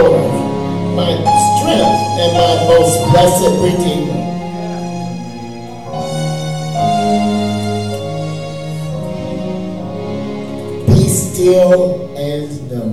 Lord, my strength and my most blessed Redeemer. Be still and know.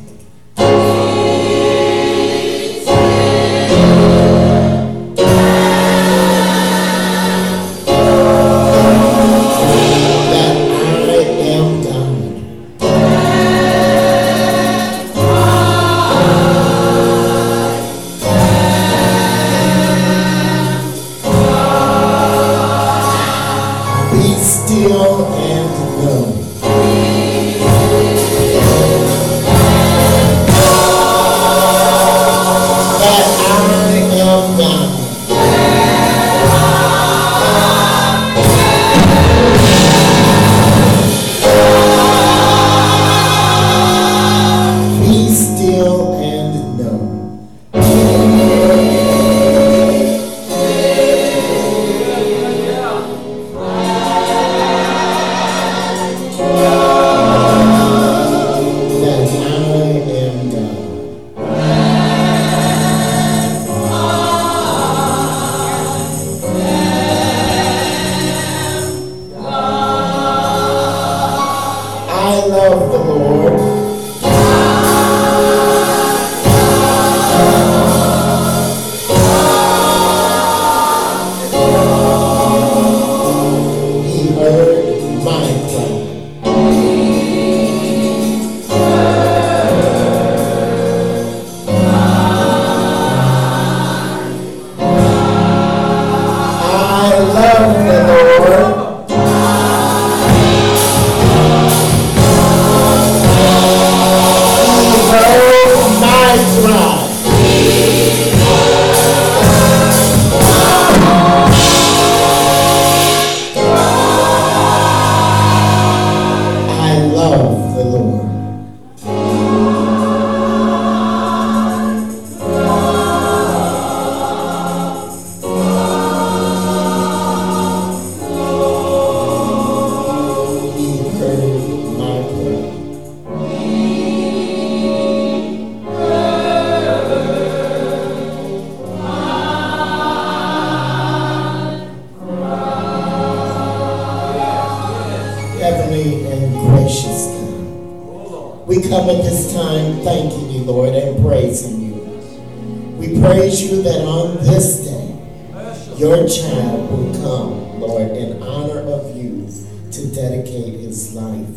Your child will come, Lord, in honor of you to dedicate his life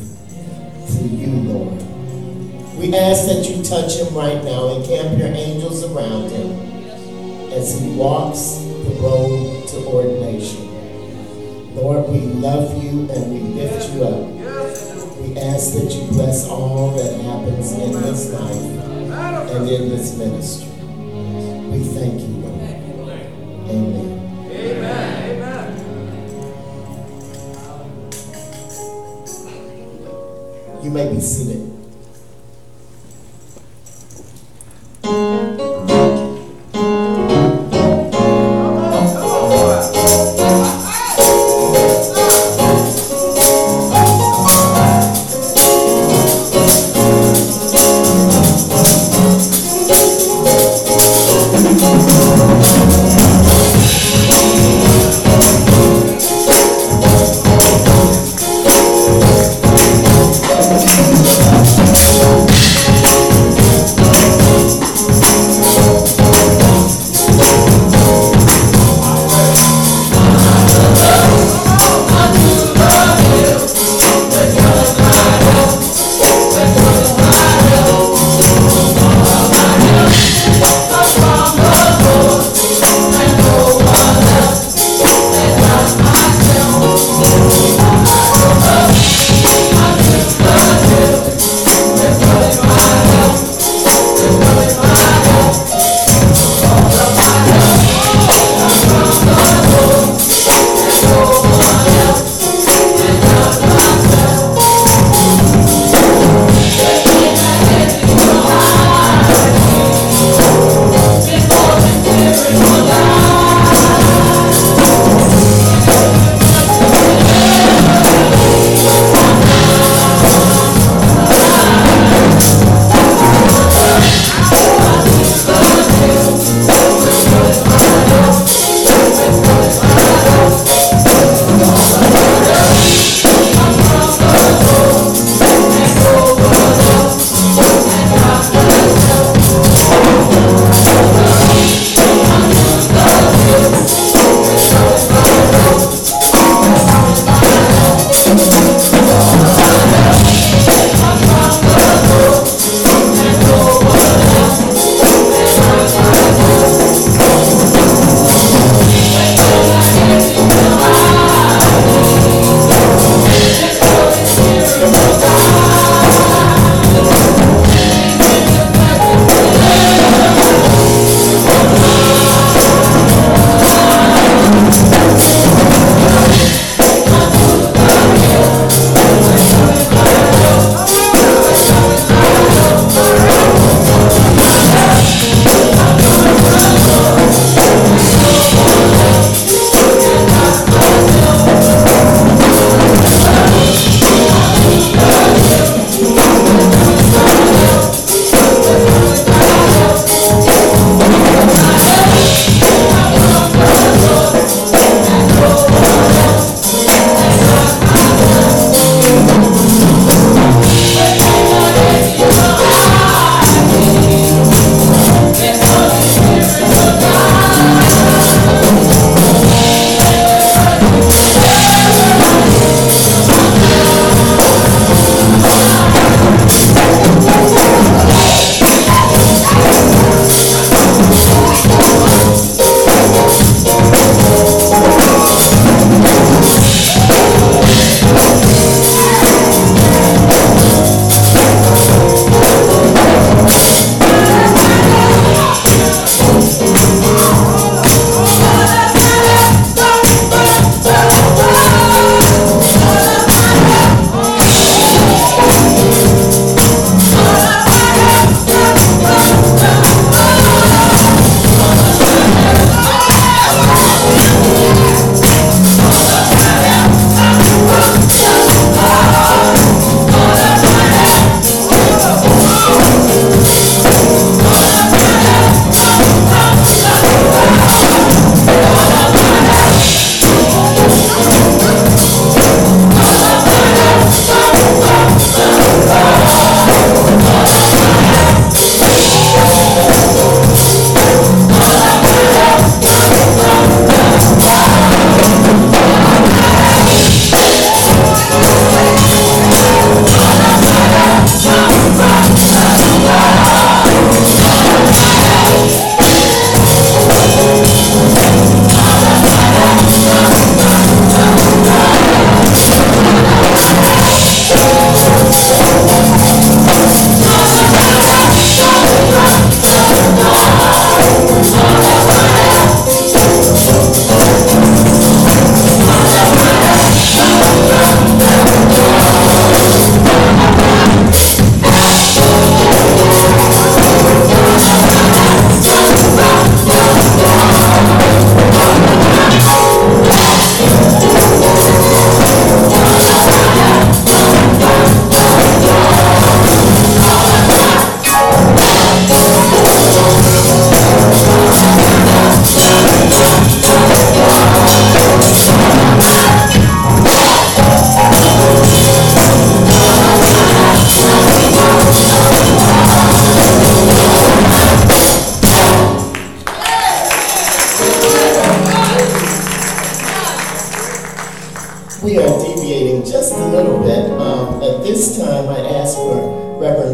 to you, Lord. We ask that you touch him right now and camp your angels around him as he walks the road to ordination. Lord, we love you and we lift you up. We ask that you bless all that happens in his life and in this ministry. We thank you, Lord. Amen. You may be seated.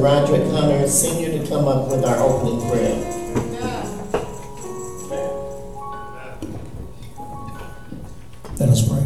Roderick Hunter Sr. to come up with our opening prayer. Let us pray.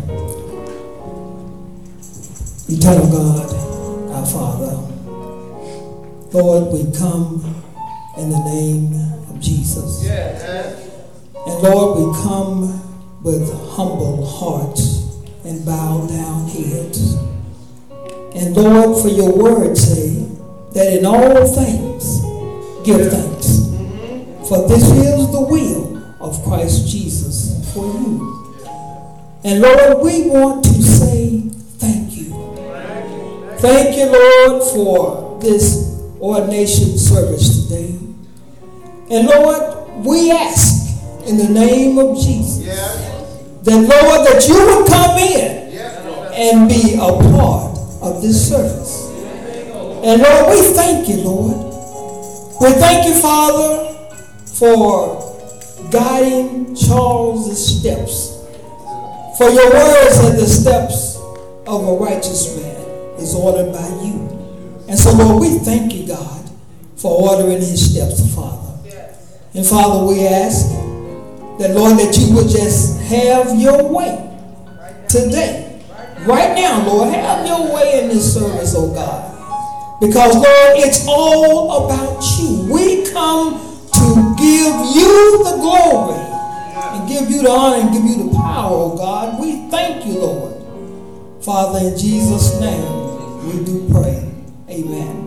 Eternal God, our Father, Lord, we come in the name of Jesus. And Lord, we come with humble hearts and bowed down heads. And Lord, for your word say that in all things give thanks. For this is the will of Christ Jesus for you. And Lord, we want to say thank you. Thank you, Lord, for this ordination service today. And Lord, we ask in the name of Jesus that, Lord, that you would come in and be a part of this service. And Lord, we thank you, Lord. We thank you, Father, for guiding Charles' steps. For your word said the steps of a righteous man is ordered by you. And so, Lord, we thank you, God, for ordering his steps, Father. And Father, we ask that, Lord, that you would just have your way today. Right now, Lord, have your way in this service, oh God. Because, Lord, it's all about you. We come to give you the glory and give you the honor and give you the power, oh God. We thank you, Lord. Father, in Jesus' name, we do pray. Amen.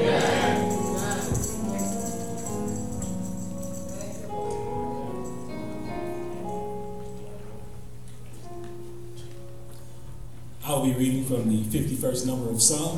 I'll be reading from the 51st number of Psalm.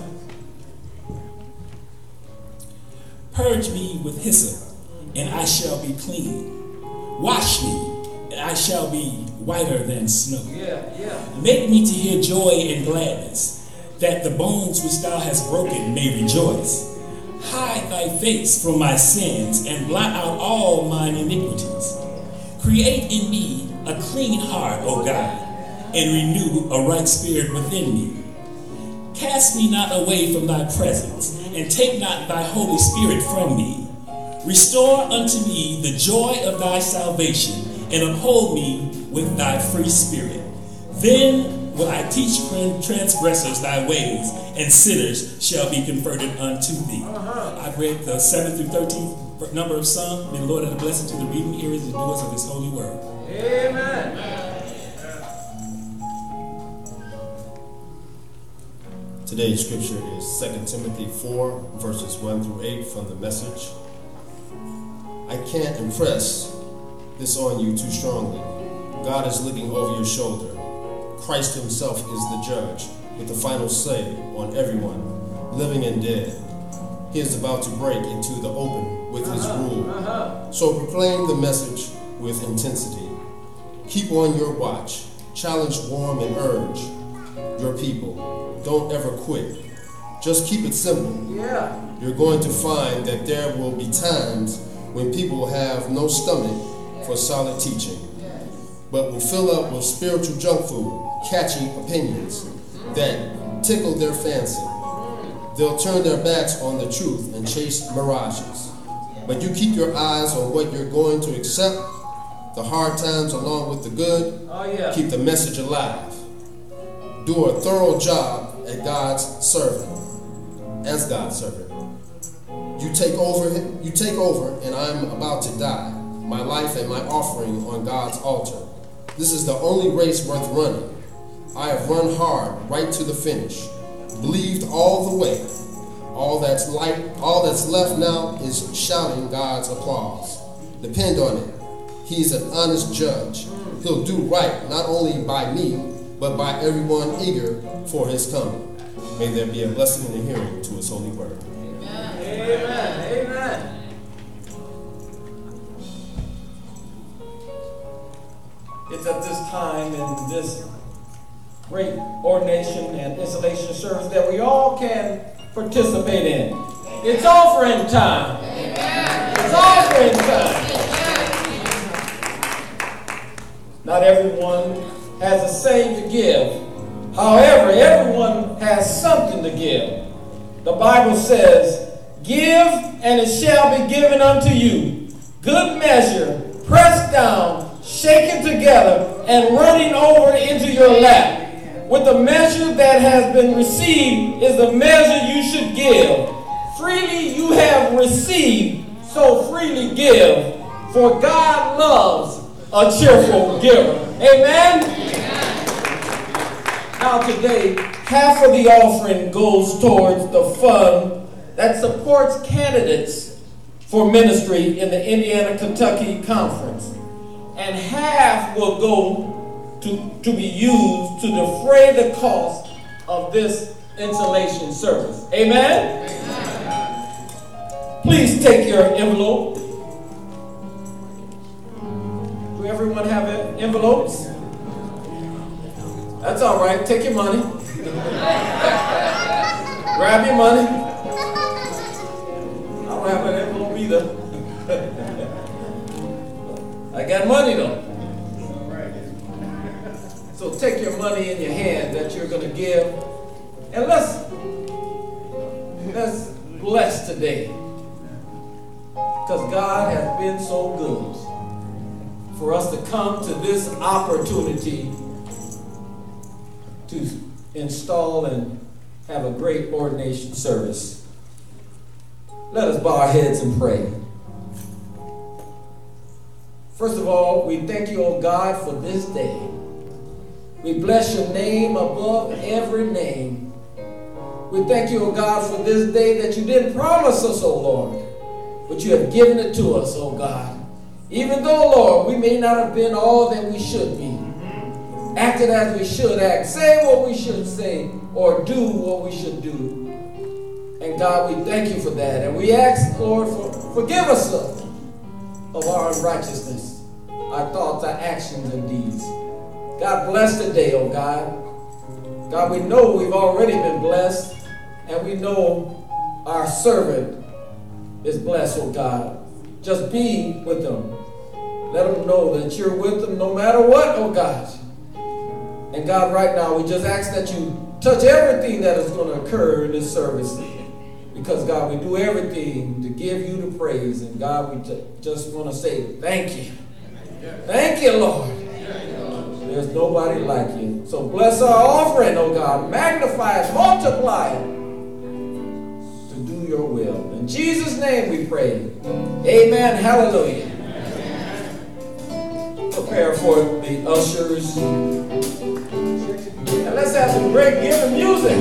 Purge me with hyssop, and I shall be clean. Wash me, and I shall be whiter than snow. Make me to hear joy and gladness, that the bones which thou hast broken may rejoice. Hide thy face from my sins, and blot out all mine iniquities. Create in me a clean heart, O God, and renew a right spirit within me. Cast me not away from thy presence, and take not thy Holy Spirit from me. Restore unto me the joy of thy salvation, and uphold me with thy free spirit. Then will I teach transgressors thy ways, and sinners shall be converted unto thee. I've read the 7th through 13th number of Psalm. May the Lord add a blessing to the reading, hearers, and doers of his holy word. Amen. Today's scripture is 2 Timothy 4, verses 1 through 8 from the Message. I can't impress this on you too strongly. God is looking over your shoulder. Christ himself is the judge with the final say on everyone, living and dead. He is about to break into the open with his rule. So proclaim the message with intensity. Keep on your watch. Challenge, warn, and urge your people. Don't ever quit. Just keep it simple. You're going to find that there will be times when people will have no stomach for solid teaching, but will fill up with spiritual junk food, catchy opinions that tickle their fancy. They'll turn their backs on the truth and chase mirages. But you keep your eyes on what you're going to accept, the hard times along with the good. Keep the message alive. Do a thorough job as God's servant. You take over, and I'm about to die. My life and my offering on God's altar. This is the only race worth running. I have run hard right to the finish. Believed all the way. All that's left now is shouting God's applause. Depend on it. He's an honest judge. He'll do right not only by me, but by everyone eager for his coming. May there be a blessing in the hearing to his holy word. Amen. Amen. Amen. It's at this time in this great ordination and installation service that we all can participate in. It's offering time. Amen. It's offering time. Not everyone has a say to give. However, everyone has something to give. The Bible says, Give, and it shall be given unto you. Good measure, pressed down, shaken together, and running over into your lap. With the measure that has been received is the measure you should give. Freely you have received, so freely give. For God loves a cheerful giver. Amen? Now today, half of the offering goes towards the fund that supports candidates for ministry in the Indiana-Kentucky Conference. And half will go to be used to defray the cost of this installation service. Amen? Please take your envelope. Do everyone have envelopes? That's all right. Take your money. Grab your money. I don't have an envelope either. I got money though. So take your money in your hand that you're going to give, and let's bless today, because God has been so good for us to come to this opportunity to install and have a great ordination service. Let us bow our heads and pray. First of all, we thank you, O God, for this day. We bless your name above every name. We thank you, O God, for this day that you didn't promise us, O Lord, but you have given it to us, O God. Even though, Lord, we may not have been all that we should be, acted as we should act, say what we should say, or do what we should do. And God, we thank you for that. And we ask, Lord, forgive us of our unrighteousness, our thoughts, our actions, and deeds. God, bless today, oh God. God, we know we've already been blessed, and we know our servant is blessed, oh God. Just be with them. Let them know that you're with them no matter what, oh God. And God, right now, we just ask that you touch everything that is going to occur in this service. Because, God, we do everything to give you the praise. And, God, we just want to say thank you. Thank you, Lord. There's nobody like you. So bless our offering, oh God. Magnify it, multiply it to do your will. In Jesus' name we pray. Amen. Hallelujah. Prepare for the ushers. And let's have some great giving music.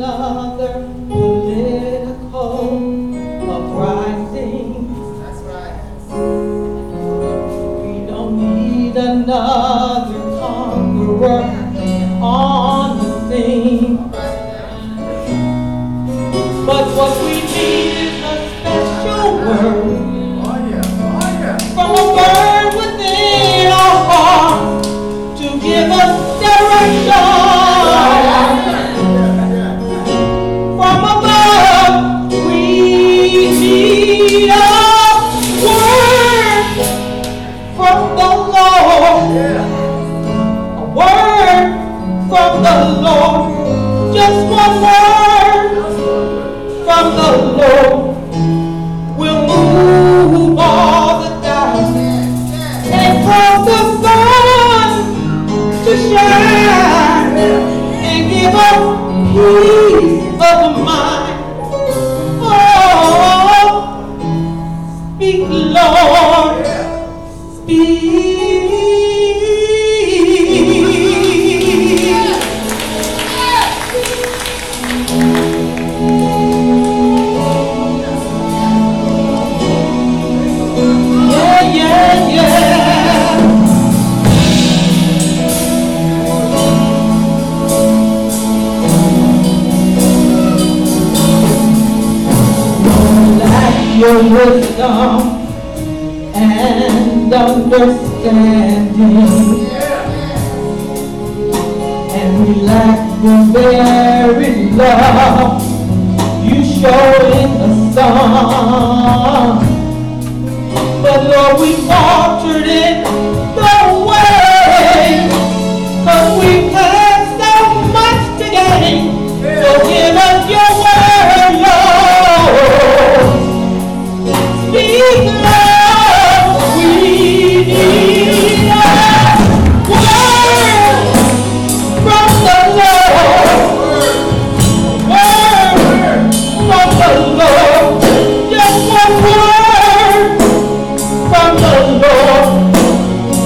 another political uprising. That's right. We don't need another conqueror on the scene. But what we need is a special word from a bird within our heart to give us direction. From above, we need a word from the Lord. A word from the Lord. Just one word from the Lord will move all the doubt and cause the sun to shine and give us peace of mind. Oh, speak, Lord, speak. Your wisdom and understanding, and we lack the very love you show in the sun. But Lord, we faltered in the way, 'cause we had so much to gain. So give us your word, Lord. Speak, Lord, we need a word from the Lord. Word from the Lord. Just one word from the Lord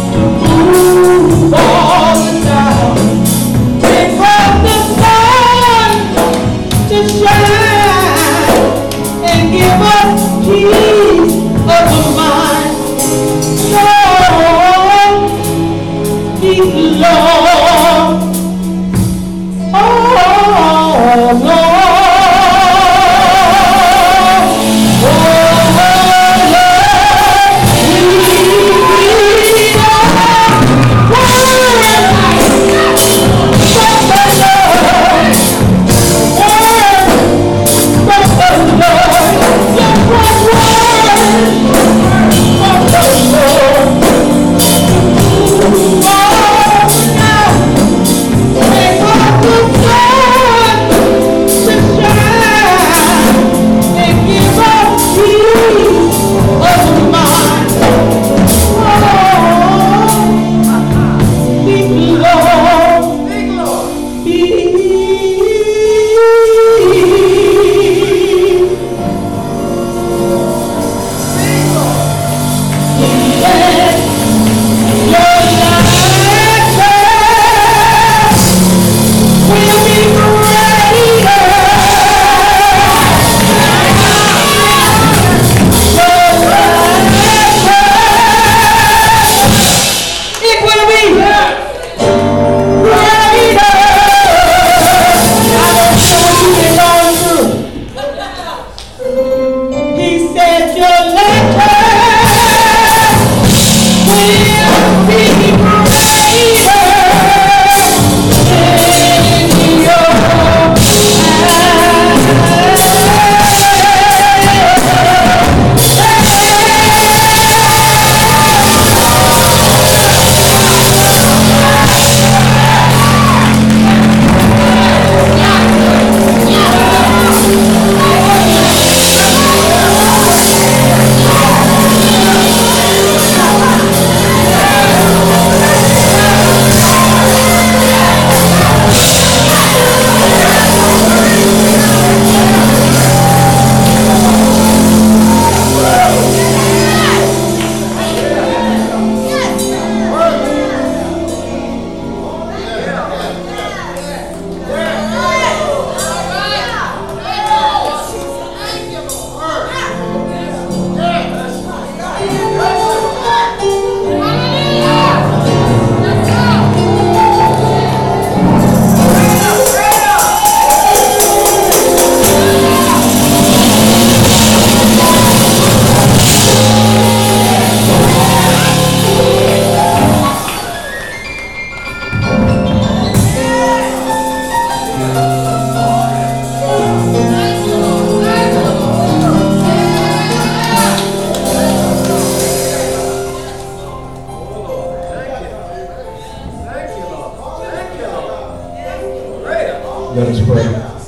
Let us pray.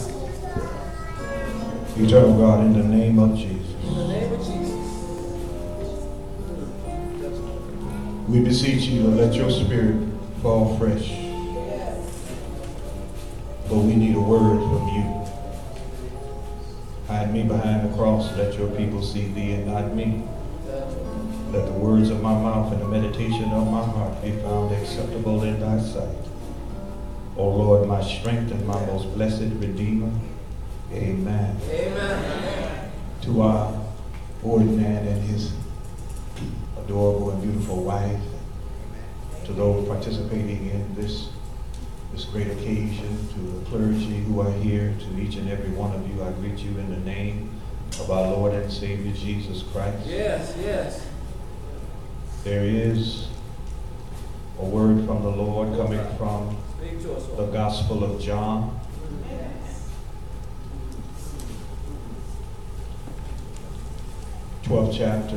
Eternal God, in the name of Jesus. In the name of Jesus. We beseech you to let your spirit fall fresh. But we need a word from you. Hide me behind the cross. Let your people see thee and not me. Let the words of my mouth and the meditation of my heart be found acceptable in thy sight. O Lord, my strength and my most blessed Redeemer. Amen. Amen. To our ordinary and his adorable and beautiful wife, to those participating in this great occasion, to the clergy who are here, to each and every one of you, I greet you in the name of our Lord and Savior Jesus Christ. Yes, yes. There is a word from the Lord coming from the Gospel of John. The 12th chapter,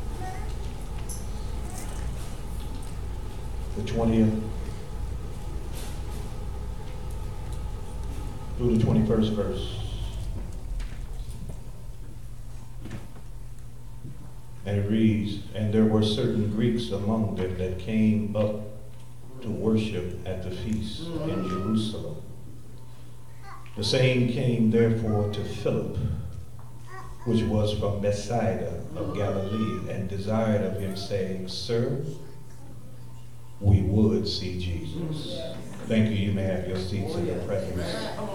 the 20th through the 21st verse. And it reads, "And there were certain Greeks among them that came up to worship at the feast in Jerusalem. The same came therefore to Philip, which was from Bethsaida of Galilee, and desired of him, saying, Sir, we would see Jesus." Thank you. You may have your seats in the presence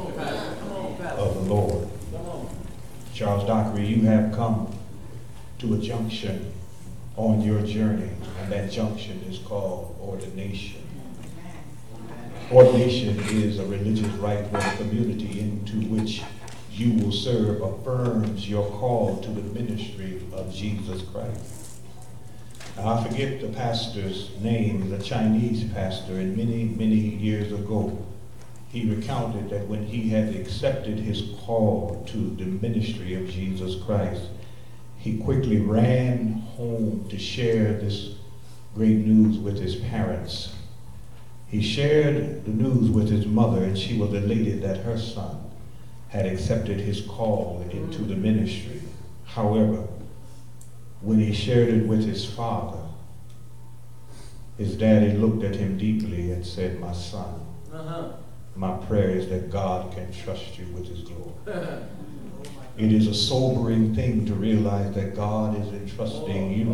of the Lord. Charles Dockerey, you have come to a junction on your journey, and that junction is called ordination. Ordination is a religious rite where the community into which you will serve affirms your call to the ministry of Jesus Christ. Now, I forget the pastor's name, the Chinese pastor, and many years ago, he recounted that when he had accepted his call to the ministry of Jesus Christ, he quickly ran home to share this great news with his parents. He shared the news with his mother, and she was elated that her son had accepted his call into the ministry. However, when he shared it with his father, his daddy looked at him deeply and said, "My son, my prayer is that God can trust you with his glory." It is a sobering thing to realize that God is entrusting you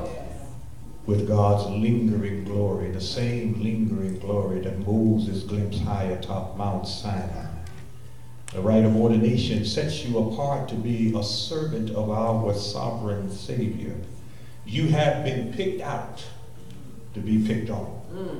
with God's lingering glory, the same lingering glory that Moses glimpsed high atop Mount Sinai. The rite of ordination sets you apart to be a servant of our sovereign Savior. You have been picked out to be picked on.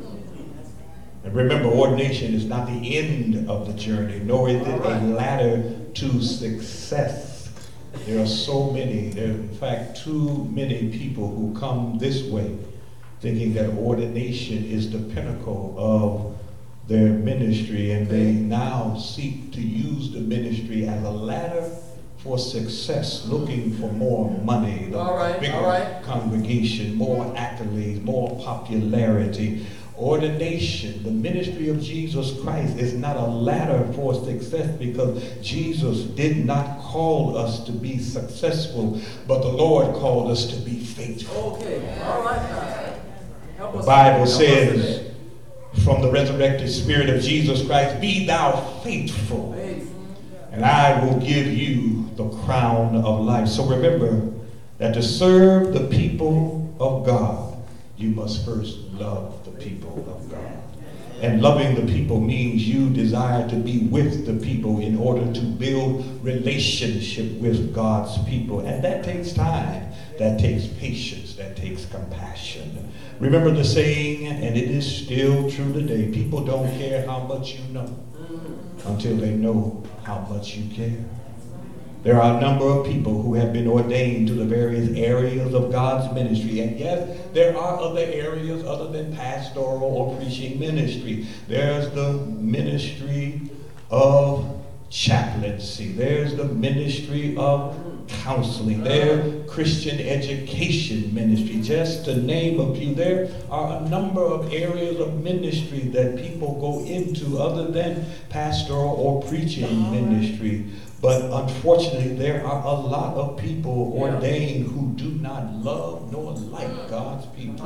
And remember, ordination is not the end of the journey, nor is it a ladder to success. There are so many, there are in fact too many people who come this way thinking that ordination is the pinnacle of their ministry, and they now seek to use the ministry as a ladder for success, looking for more money, bigger congregation, more accolades, more popularity. Ordination, the ministry of Jesus Christ, is not a ladder for success, because Jesus did not call us to be successful, but the Lord called us to be faithful. Okay, all right. The Bible says, from the resurrected Spirit of Jesus Christ, "Be thou faithful, and I will give you the crown of life." So remember that to serve the people of God, you must first love the people of God. And loving the people means you desire to be with the people in order to build relationship with God's people. And that takes time, that takes patience, that takes compassion. Remember the saying, and it is still true today, people don't care how much you know until they know how much you care. There are a number of people who have been ordained to the various areas of God's ministry. And yes, there are other areas other than pastoral or preaching ministry. There's the ministry of chaplaincy. There's the ministry of counseling. They're Christian education ministry, just to name a few. There are a number of areas of ministry that people go into other than pastoral or preaching ministry. But unfortunately, there are a lot of people ordained who do not love nor like God's people.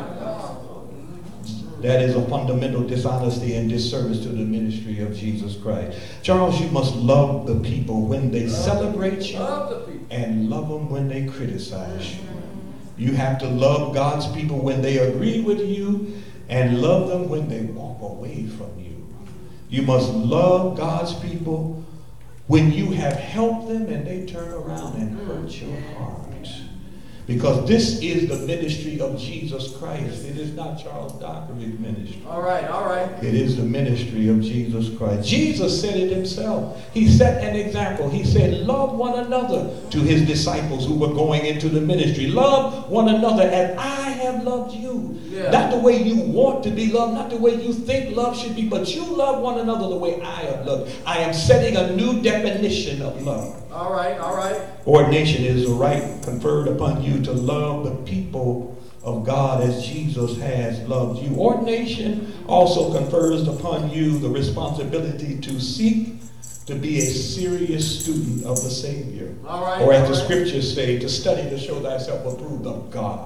That is a fundamental dishonesty and disservice to the ministry of Jesus Christ. Charles, you must love the people when they celebrate you and love them when they criticize you. You have to love God's people when they agree with you and love them when they walk away from you. You must love God's people when you have helped them and they turn around and hurt your heart. Because this is the ministry of Jesus Christ. It is not Charles Dockerey's ministry. All right, all right. It is the ministry of Jesus Christ. Jesus said it himself. He set an example. He said, love one another, to his disciples who were going into the ministry. Love one another as I have loved you. Yeah. Not the way you want to be loved, not the way you think love should be, but you love one another the way I have loved. I am setting a new definition of love. All right, all right. Ordination is the right conferred upon you to love the people of God as Jesus has loved you. Ordination also confers upon you the responsibility to seek to be a serious student of the Savior. All right, or as the scriptures say, to study to show thyself approved of God.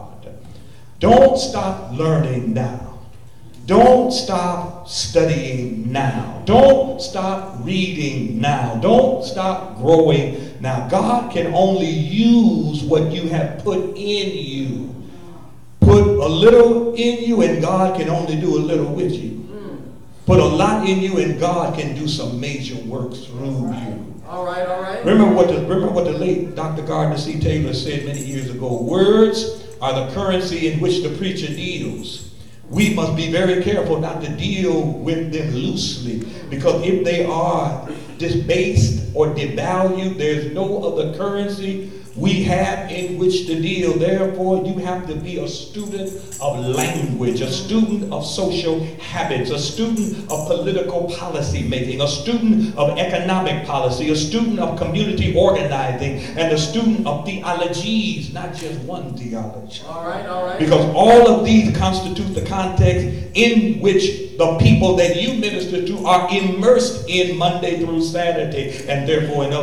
Don't stop learning now. Don't stop studying now. Don't stop reading now. Don't stop growing now. God can only use what you have put in you. Put a little in you and God can only do a little with you. Put a lot in you and God can do some major works through you. All right, all right. Remember what the late Dr. Gardner C. Taylor said many years ago. Words are the currency in which the preacher deals. We must be very careful not to deal with them loosely, because if they are debased or devalued, there's no other currency we have in which to deal. Therefore, you have to be a student of language, a student of social habits, a student of political policy making, a student of economic policy, a student of community organizing, and a student of theologies, not just one theology. All right, all right. Because all of these constitute the context in which the people that you minister to are immersed in Monday through Saturday, and therefore, in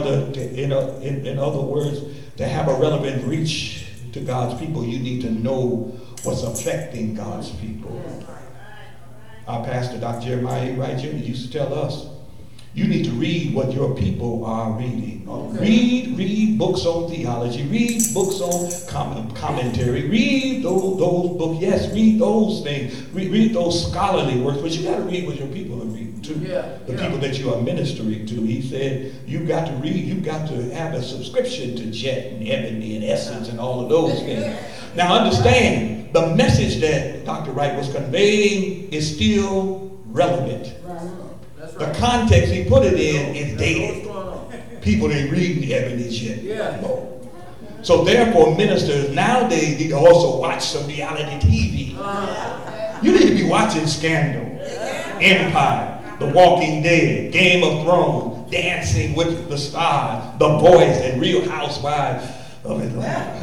other words, to have a relevant reach to God's people, you need to know what's affecting God's people. Our pastor, Dr. Jeremiah Wright Jr., used to tell us, you need to read what your people are reading. Okay. Read books on theology. Read books on commentary. Read those books. Yes, read those things. Read those scholarly works. But you got to read what your people are reading too. The people that you are ministering to. He said, you got to read. You got to have a subscription to Jet and Ebony and Essence and all of those things. Now understand, the message that Dr. Wright was conveying is still relevant. The context he put it in is dead. People ain't reading Ebony yet. No. So therefore, ministers nowadays need to also watch some reality TV. You need to be watching Scandal, Empire, The Walking Dead, Game of Thrones, Dancing with the Stars, The Voice, and Real Housewives of Atlanta.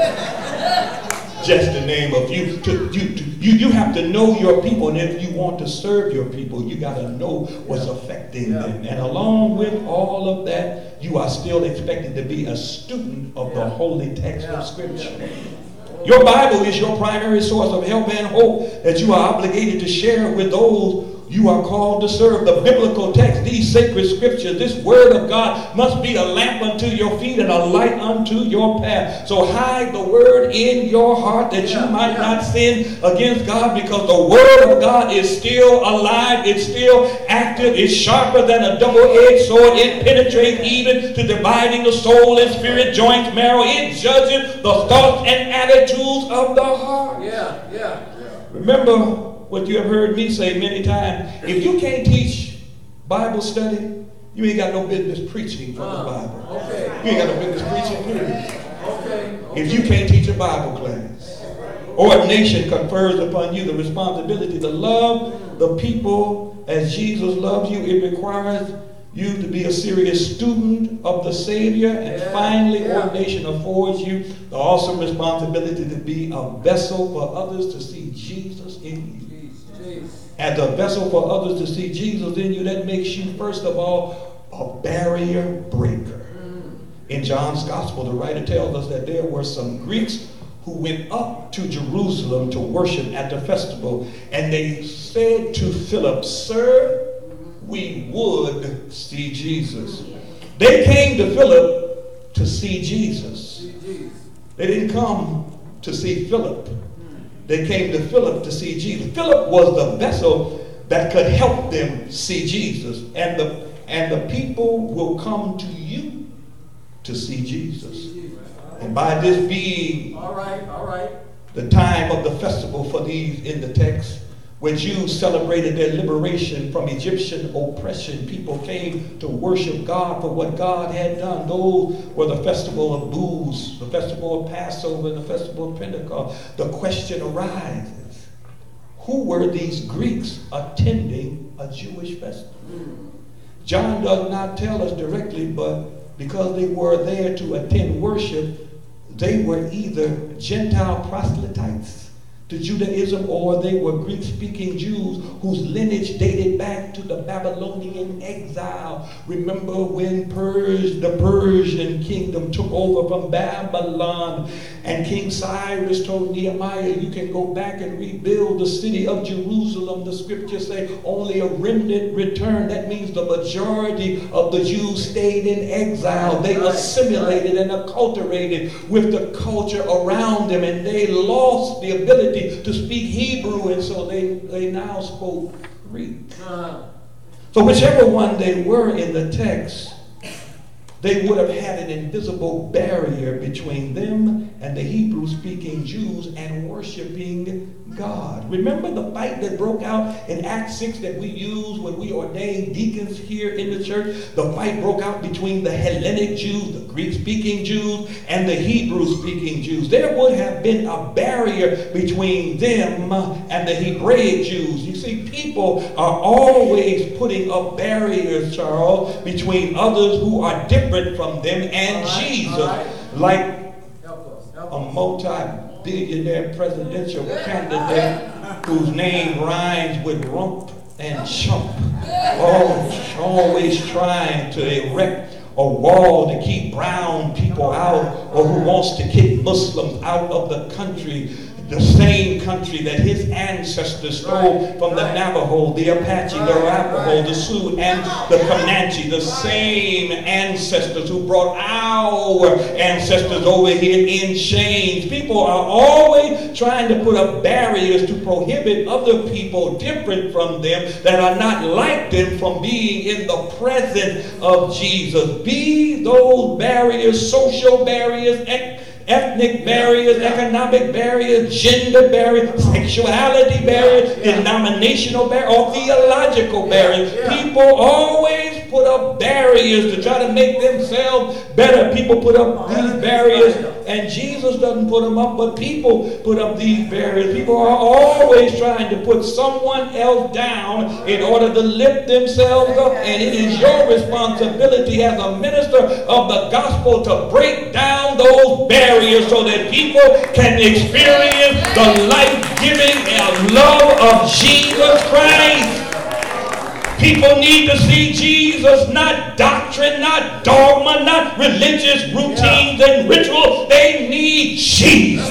Just to name a few. You have to know your people, and if you want to serve your people, you got to know what's affecting them. And along with all of that, you are still expected to be a student of the holy text of Scripture. Your Bible is your primary source of help and hope that you are obligated to share with those you are called to serve. The biblical text, these sacred scriptures, this word of God must be a lamp unto your feet and a light unto your path. So hide the word in your heart that you might not sin against God, because the word of God is still alive, it's still active, it's sharper than a double-edged sword, it penetrates even to dividing the soul and spirit, joints, marrow, it judges the thoughts and attitudes of the heart. Remember what you have heard me say many times. If you can't teach Bible study, you ain't got no business preaching from the Bible. You ain't got no business preaching, period. If you can't teach a Bible class. Ordination confers upon you the responsibility to love the people as Jesus loves you. It requires you to be a serious student of the Savior, and finally ordination affords you the awesome responsibility to be a vessel for others to see Jesus in you. As a vessel for others to see Jesus in you, that makes you, first of all, a barrier breaker. In John's Gospel, the writer tells us that there were some Greeks who went up to Jerusalem to worship at the festival, and they said to Philip, "Sir, we would see Jesus." They came to Philip to see Jesus. They didn't come to see Philip. They came to Philip to see Jesus. Philip was the vessel that could help them see Jesus. And the people will come to you to see Jesus. And by this being the time of the festival for these in the text, where Jews celebrated their liberation from Egyptian oppression, people came to worship God for what God had done. Those were the festival of booths, the festival of Passover, and the festival of Pentecost. The question arises, who were these Greeks attending a Jewish festival? John does not tell us directly, but because they were there to attend worship, they were either Gentile proselytes to Judaism, or they were Greek-speaking Jews whose lineage dated back to the Babylonian exile. Remember when the Persian kingdom took over from Babylon, and King Cyrus told Nehemiah, you can go back and rebuild the city of Jerusalem. The scriptures say only a remnant returned. That means the majority of the Jews stayed in exile. They assimilated and acculturated with the culture around them, and they lost the ability to speak Hebrew, and so they now spoke Greek. So whichever one they were in the text, they would have had an invisible barrier between them and the Hebrew-speaking Jews and worshiping God. Remember the fight that broke out in Acts 6 that we use when we ordained deacons here in the church? The fight broke out between the Hellenic Jews, the Greek-speaking Jews, and the Hebrew-speaking Jews. There would have been a barrier between them and the Hebraic Jews. You see, people are always putting up barriers, Charles, between others who are different from them and Jesus. Like a multi-billionaire presidential candidate whose name rhymes with rump and chump. Always trying to erect a wall to keep brown people out, or who wants to kick Muslims out of the country. The same country that his ancestors stole from the Navajo, the Apache, the Arapaho, the Sioux, and the Comanche. The same ancestors who brought our ancestors over here in chains. People are always trying to put up barriers to prohibit other people different from them, that are not like them, from being in the presence of Jesus. Be those barriers, social barriers, ethnic barriers, economic barriers, gender barriers, sexuality barriers, denominational barriers, or theological barriers. People always put up barriers to try to make themselves better. People put up these barriers, and Jesus doesn't put them up, but people put up these barriers. People are always trying to put someone else down in order to lift themselves up, and it is your responsibility as a minister of the gospel to break down those barriers so that people can experience the life-giving love of Jesus Christ. People need to see Jesus, not doctrine, not dogma, not religious routines and rituals. They need Jesus.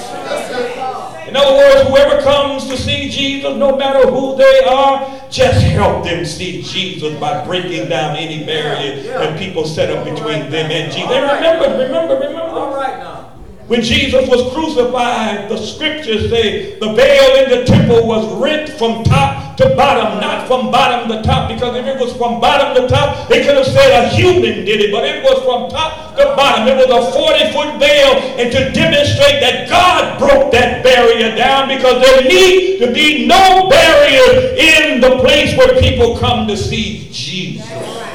In other words, whoever comes to see Jesus, no matter who they are, just help them see Jesus by breaking down any barrier that people set up between them and Jesus. And remember. All right now. When Jesus was crucified, the scriptures say the veil in the temple was rent from top to bottom, not from bottom to top, because if it was from bottom to top, they could have said a human did it, but it was from top to bottom. It was a 40-foot veil, and to demonstrate that God broke that barrier down, because there need to be no barrier in the place where people come to see Jesus.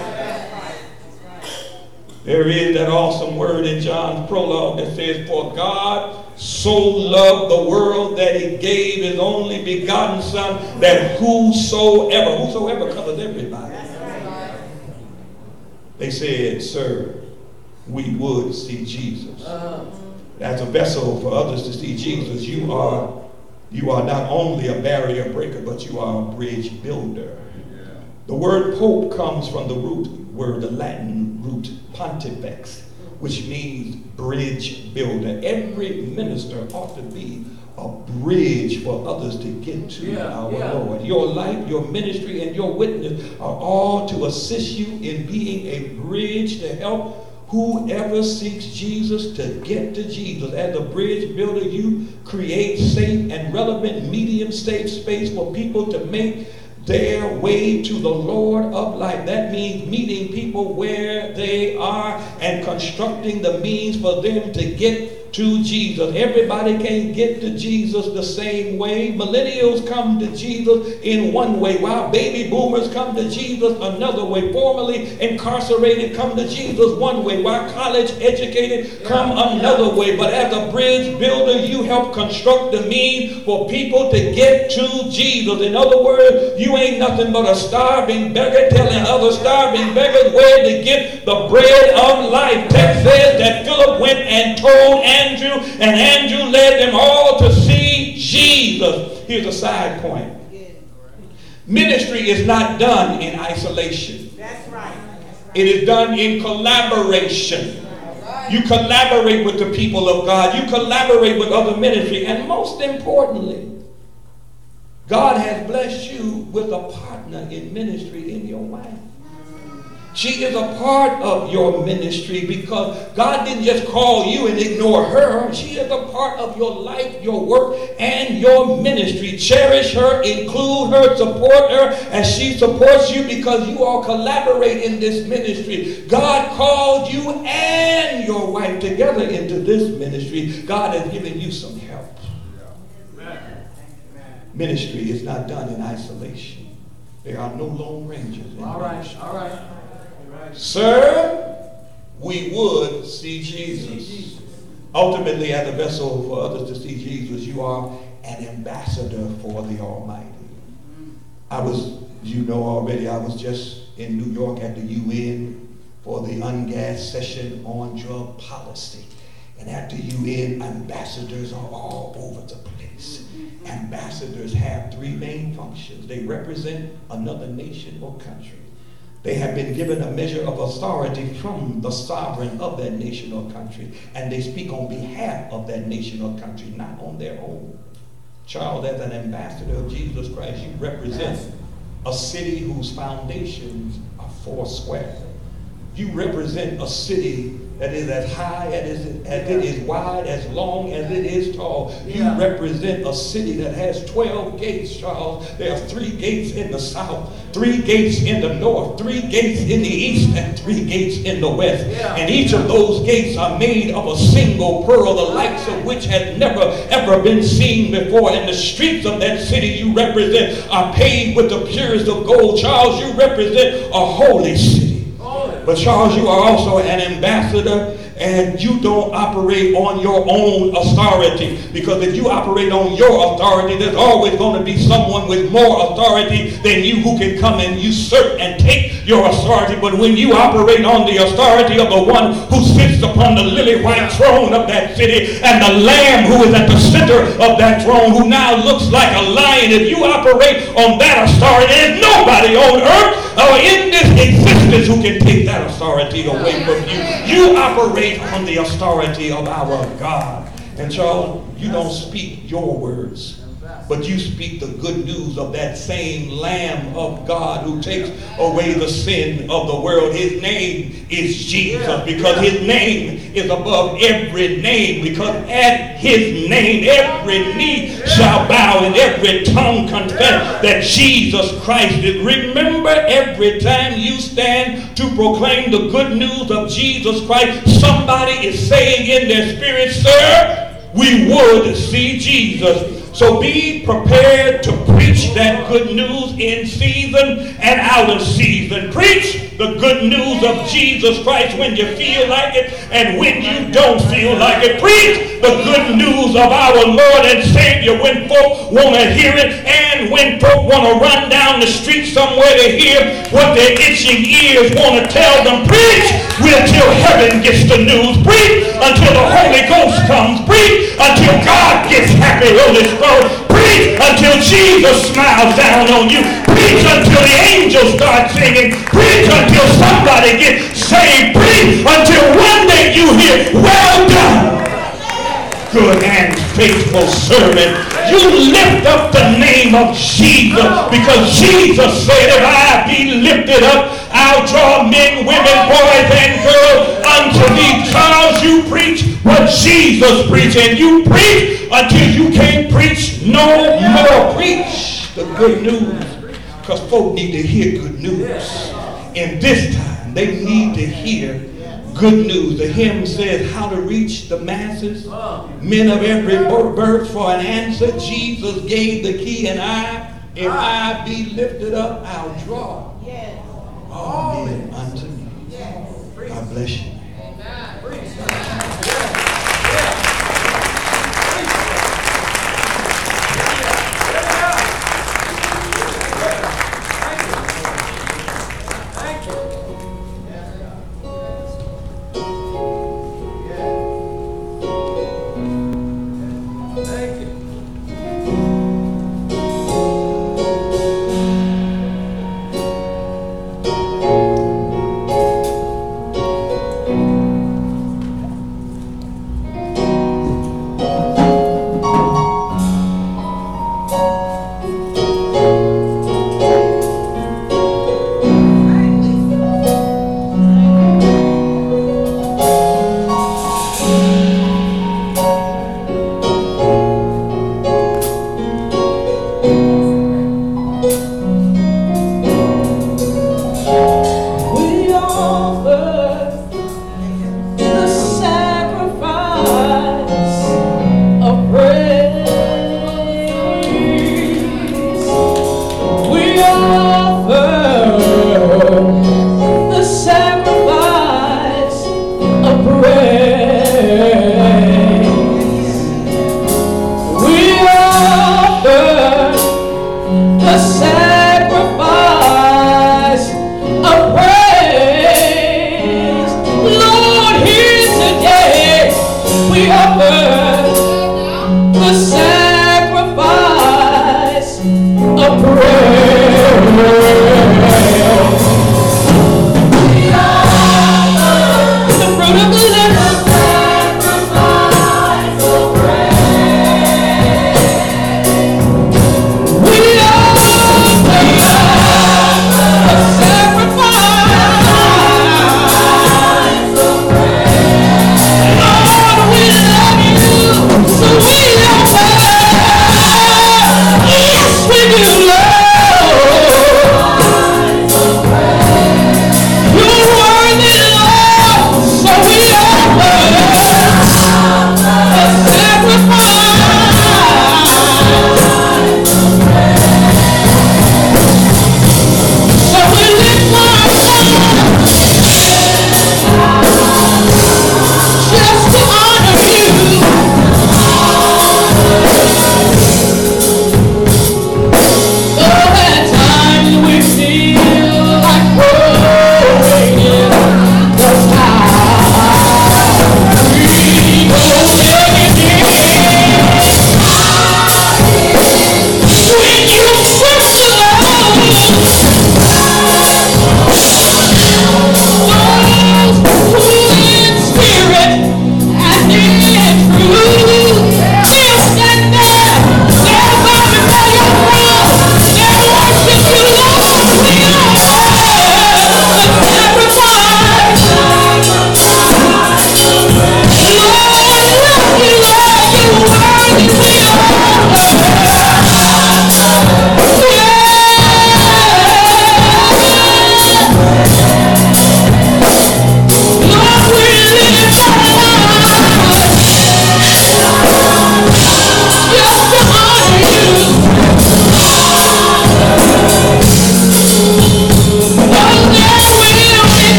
There is that awesome word in John's prologue that says, for God so loved the world that he gave his only begotten son, that whosoever covers everybody. They said, sir, we would see Jesus. As a vessel for others to see Jesus, you are not only a barrier breaker, but you are a bridge builder. The word pope comes from the root word, the Latin root pontifex, which means bridge builder. Every minister ought to be a bridge for others to get to our Lord. Your life, your ministry, and your witness are all to assist you in being a bridge to help whoever seeks Jesus to get to Jesus. As a bridge builder, you create safe and relevant medium safe space for people to make their way to the Lord of life. That means meeting people where they are and constructing the means for them to get to Jesus. Everybody can't get to Jesus the same way. Millennials come to Jesus in one way, while baby boomers come to Jesus another way. Formerly incarcerated come to Jesus one way, while college educated come another way. But as a bridge builder, you help construct the means for people to get to Jesus. In other words, you ain't nothing but a starving beggar telling other starving beggars where to get the bread of life. Text says that Philip went and told Andrew, and Andrew led them all to see Jesus. Here's a side point. Ministry is not done in isolation. That's right. It is done in collaboration. You collaborate with the people of God. You collaborate with other ministry. And most importantly, God has blessed you with a partner in ministry in your wife. She is a part of your ministry because God didn't just call you and ignore her. She is a part of your life, your work, and your ministry. Cherish her, include her, support her as she supports you because you all collaborate in this ministry. God called you and your wife together into this ministry. God has given you some help. Ministry is not done in isolation. There are no lone rangers in ministry. All right. Sir, we would see Jesus. Ultimately, as a vessel for others to see Jesus, you are an ambassador for the Almighty. I was just in New York at the UN for the ungassed session on drug policy. And at the UN, ambassadors are all over the place. Ambassadors have three main functions. They represent another nation or country. They have been given a measure of authority from the sovereign of that nation or country, and they speak on behalf of that nation or country, not on their own. Charles, as an ambassador of Jesus Christ, you represent a city whose foundations are foursquare. You represent a city that is as high as it is wide, as long as it is tall. You represent a city that has 12 gates, Charles. There are 3 gates in the south, 3 gates in the north, 3 gates in the east, and 3 gates in the west. And each of those gates are made of a single pearl, the likes of which has never ever been seen before. And the streets of that city you represent are paved with the purest of gold. Charles, you represent a holy city. But Charles, you are also an ambassador, and you don't operate on your own authority. Because if you operate on your authority, there's always going to be someone with more authority than you who can come and usurp and take your authority. But when you operate on the authority of the one who sits upon the lily white throne of that city, and the Lamb who is at the center of that throne, who now looks like a lion, if you operate on that authority, there's nobody on earth or in this existence who can take that authority away from you. You operate on the authority of our God. And Charles, you don't speak your words, but you speak the good news of that same Lamb of God who takes away the sin of the world. His name is Jesus, because his name is above every name, because at his name every knee shall bow and every tongue confess that Jesus Christ is. Remember, every time you stand to proclaim the good news of Jesus Christ, somebody is saying in their spirit, sir, we would see Jesus. So be prepared to preach that good news in season and out of season. Preach the good news of Jesus Christ when you feel like it and when you don't feel like it. Preach the good news of our Lord and Savior when folk want to hear it and when folk want to run down the street somewhere to hear what their itching ears want to tell them. Preach until heaven gets the news. Preach until the Holy Ghost comes. Preach until God gets happy on his throne. Preach until Jesus smiles down on you. Preach until the angels start singing. Preach until somebody gets saved. Preach until one day you hear, well done, good and faithful servant. You lift up the name of Jesus because Jesus said, if I be lifted up, I'll draw men, women, boys, and girls unto thee. Charles, you preach what Jesus preached, and you preach until you can't preach no more. Preach the good news because folk need to hear good news. And this time, they need to hear good news. The hymn says, how to reach the masses, men of every birth. For an answer, Jesus gave the key, and if I be lifted up, I'll draw all men unto me. God bless you. Yes, we do love.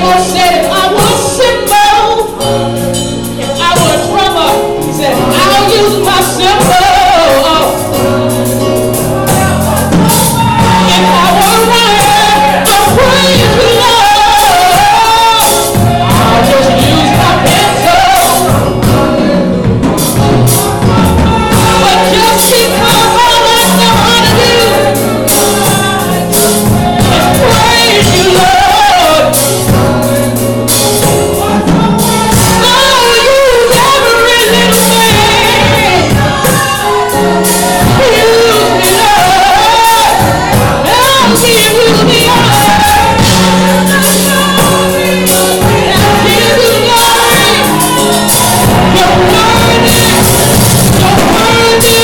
Lord said, if I were a cymbal, if I were a drummer, he said, I'll use my cymbal. If I were a writer, I'll praise you, Lord. I'll just use my pencil. But just because all I know how to do is praise you, Lord. Oh, use every little thing. Use me, Lord. I'll give you the honor. I'll give you glory. You're worthy. You're worthy.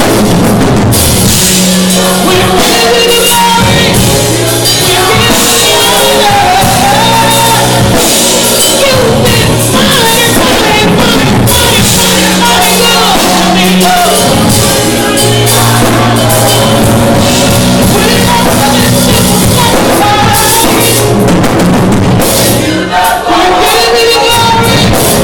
We give you the glory. We give you the honor. You've been mighty, mighty, mighty, mighty, mighty good to me, Lord. We offer this simple sacrifice. We give you the glory.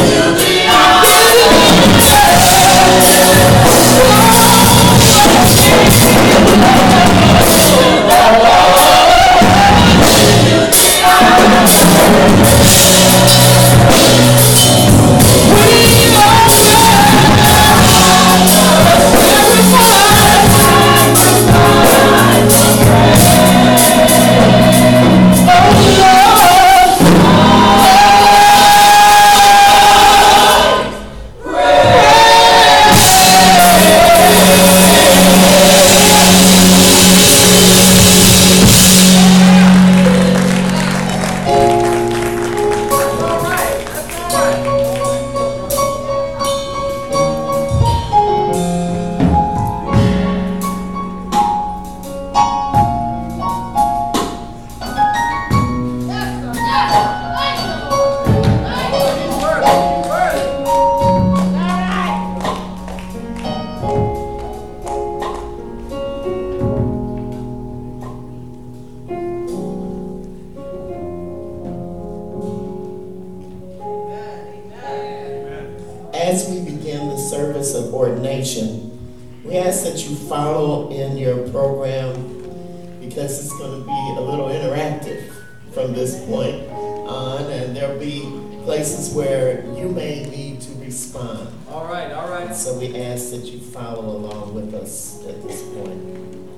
As we begin the service of ordination, we ask that you follow in your program because it's going to be a little interactive from this point on, and there'll be places where you may need to respond. All right, all right. So we ask that you follow along with us at this point.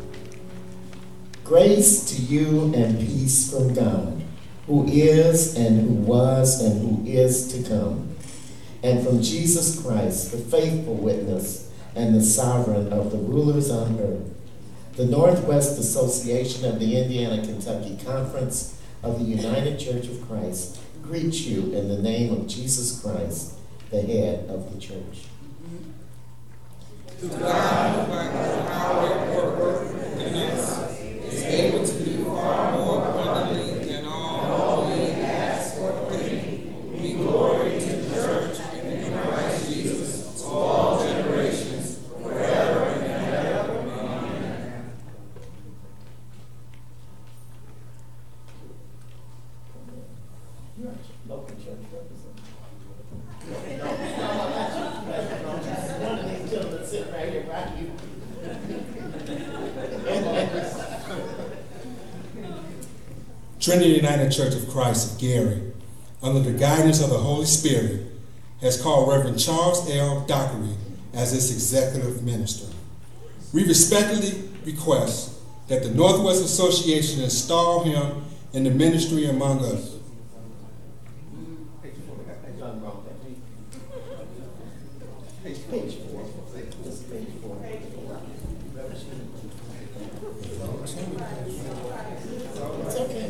Grace to you and peace from God, who is and who was and who is to come, and from Jesus Christ, the faithful witness and the sovereign of the rulers on earth. The Northwest Association of the Indiana-Kentucky Conference of the United Church of Christ greets you in the name of Jesus Christ, the head of the church. To God, by the power of work in us, is able to do far more abundantly than all we ask or think. Be glory to the church and in Christ Jesus to all generations, forever and ever. Amen. You're a local church representative. One of these gentlemen sitting right here by you. Trinity United Church of Christ of Gary, under the guidance of the Holy Spirit, has called Reverend Charles L. Dockerey as its executive minister. We respectfully request that the Northwest Association install him in the ministry among us. Page 4. This is page 4. It's okay.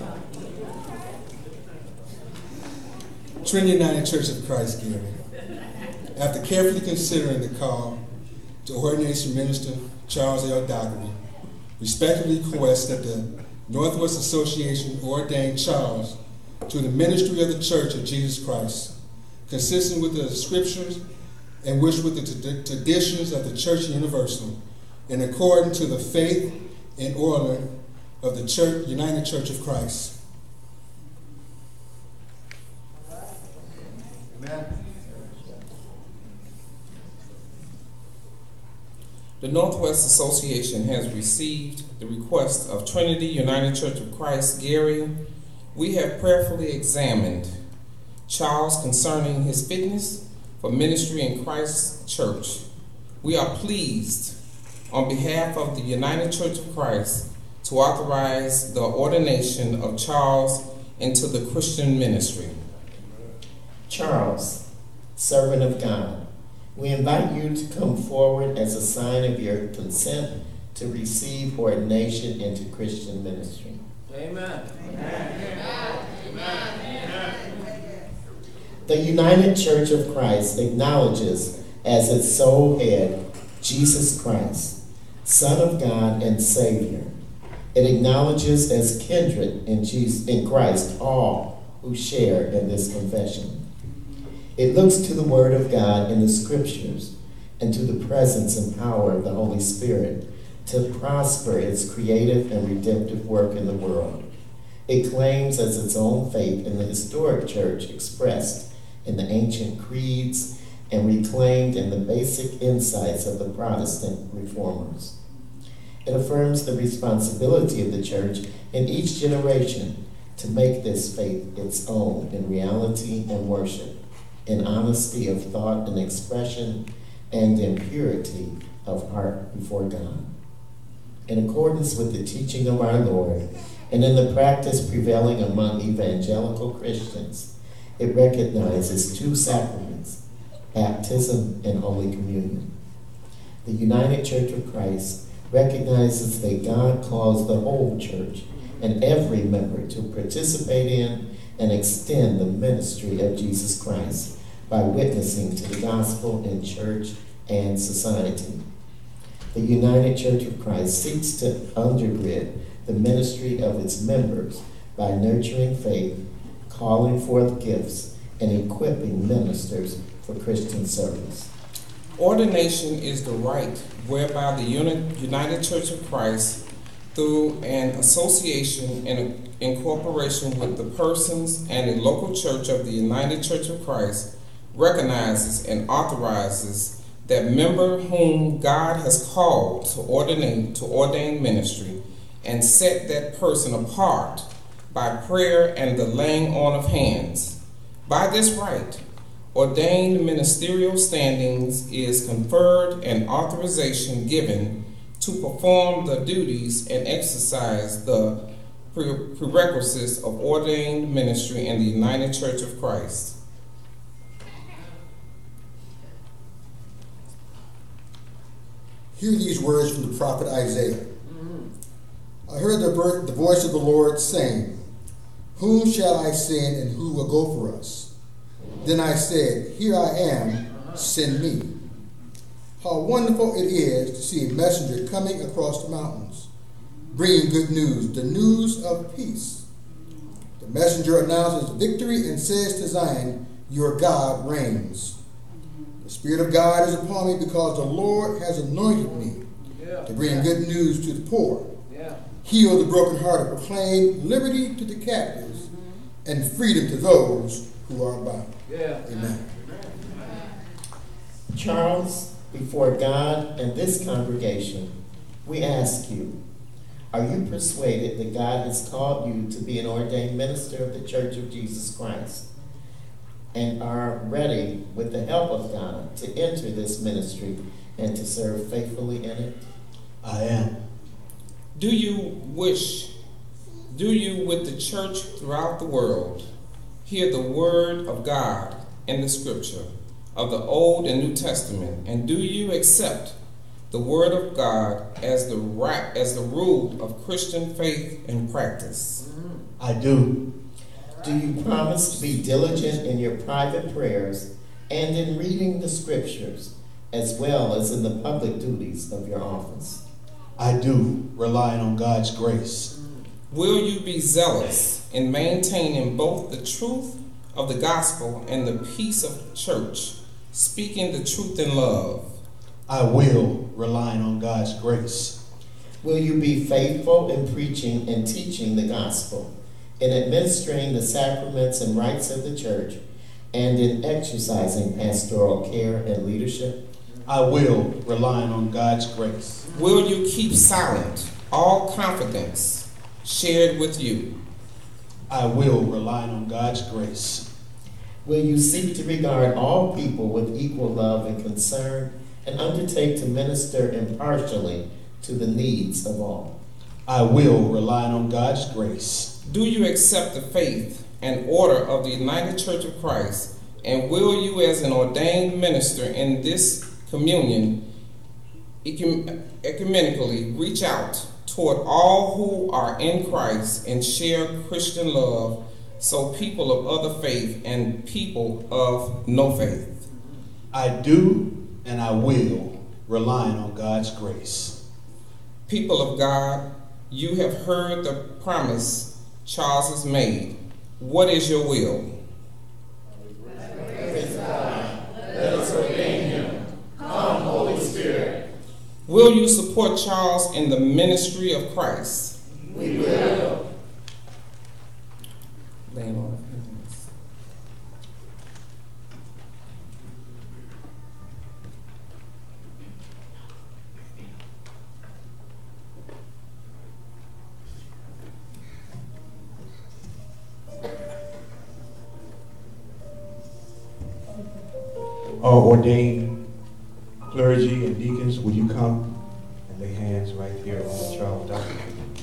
Trinity United Church of Christ, Gary. After carefully considering the call to ordination minister Charles L. Dockerey, respectfully request that the Northwest Association ordain Charles to the ministry of the Church of Jesus Christ, consistent with the scriptures and which with the traditions of the Church Universal, and according to the faith and order of the Church, United Church of Christ. The Northwest Association has received the request of Trinity United Church of Christ, Gary. We have prayerfully examined Charles concerning his fitness for ministry in Christ's church. We are pleased, on behalf of the United Church of Christ, to authorize the ordination of Charles into the Christian ministry. Charles, servant of God, we invite you to come forward as a sign of your consent to receive ordination into Christian ministry. Amen. The United Church of Christ acknowledges as its sole head Jesus Christ, Son of God and Savior. It acknowledges as kindred in Christ all who share in this confession. It looks to the Word of God in the Scriptures and to the presence and power of the Holy Spirit to prosper its creative and redemptive work in the world. It claims as its own faith in the historic church expressed in the ancient creeds and reclaimed in the basic insights of the Protestant reformers. It affirms the responsibility of the church in each generation to make this faith its own in reality and worship, in honesty of thought and expression, and in purity of heart before God. In accordance with the teaching of our Lord, and in the practice prevailing among evangelical Christians, it recognizes two sacraments, baptism and Holy Communion. The United Church of Christ recognizes that God calls the whole church and every member to participate in and extend the ministry of Jesus Christ by witnessing to the gospel in church and society. The United Church of Christ seeks to undergird the ministry of its members by nurturing faith, calling forth gifts, and equipping ministers for Christian service. Ordination is the rite whereby the United Church of Christ, through an association and incorporation with the persons and a local church of the United Church of Christ, recognizes and authorizes that member whom God has called to ordain ministry, and set that person apart by prayer and the laying on of hands. By this rite, ordained ministerial standings is conferred and authorization given to perform the duties and exercise the prerequisites of ordained ministry in the United Church of Christ. Hear these words from the prophet Isaiah. I heard the voice of the Lord saying, "Whom shall I send, and who will go for us?" Then I said, "Here I am, send me." How wonderful it is to see a messenger coming across the mountains, bringing good news, the news of peace. The messenger announces victory and says to Zion, "Your God reigns." The Spirit of God is upon me because the Lord has anointed me to bring good news to the poor, heal the brokenhearted, proclaim liberty to the captives, and freedom to those who are bound. Amen. Charles, before God and this congregation, we ask you, are you persuaded that God has called you to be an ordained minister of the Church of Jesus Christ, and are ready, with the help of God, to enter this ministry and to serve faithfully in it? I am. Do you, with the church throughout the world, hear the word of God in the scripture of the Old and New Testament, and do you accept the word of God as the rule of Christian faith and practice? I do. Do you promise to be diligent in your private prayers and in reading the scriptures, as well as in the public duties of your office? I do, relying on God's grace. Will you be zealous in maintaining both the truth of the gospel and the peace of the church, speaking the truth in love? I will, relying on God's grace. Will you be faithful in preaching and teaching the gospel, in administering the sacraments and rites of the church, and in exercising pastoral care and leadership? I will, relying on God's grace. Will you keep silent all confidence shared with you? I will, relying on God's grace. Will you seek to regard all people with equal love and concern and undertake to minister impartially to the needs of all? I will, relying on God's grace. Do you accept the faith and order of the United Church of Christ, and will you, as an ordained minister in this communion, ecumenically reach out toward all who are in Christ and share Christian love, so people of other faith and people of no faith? I do and I will, relying on God's grace. People of God, you have heard the promise Charles has made. What is your will? Praise God. Let us ordain him. Come, Holy Spirit. Will you support Charles in the ministry of Christ? We will. Laying on of hands. Our ordained clergy and deacons, will you come and lay hands right here on Charles Dockerey?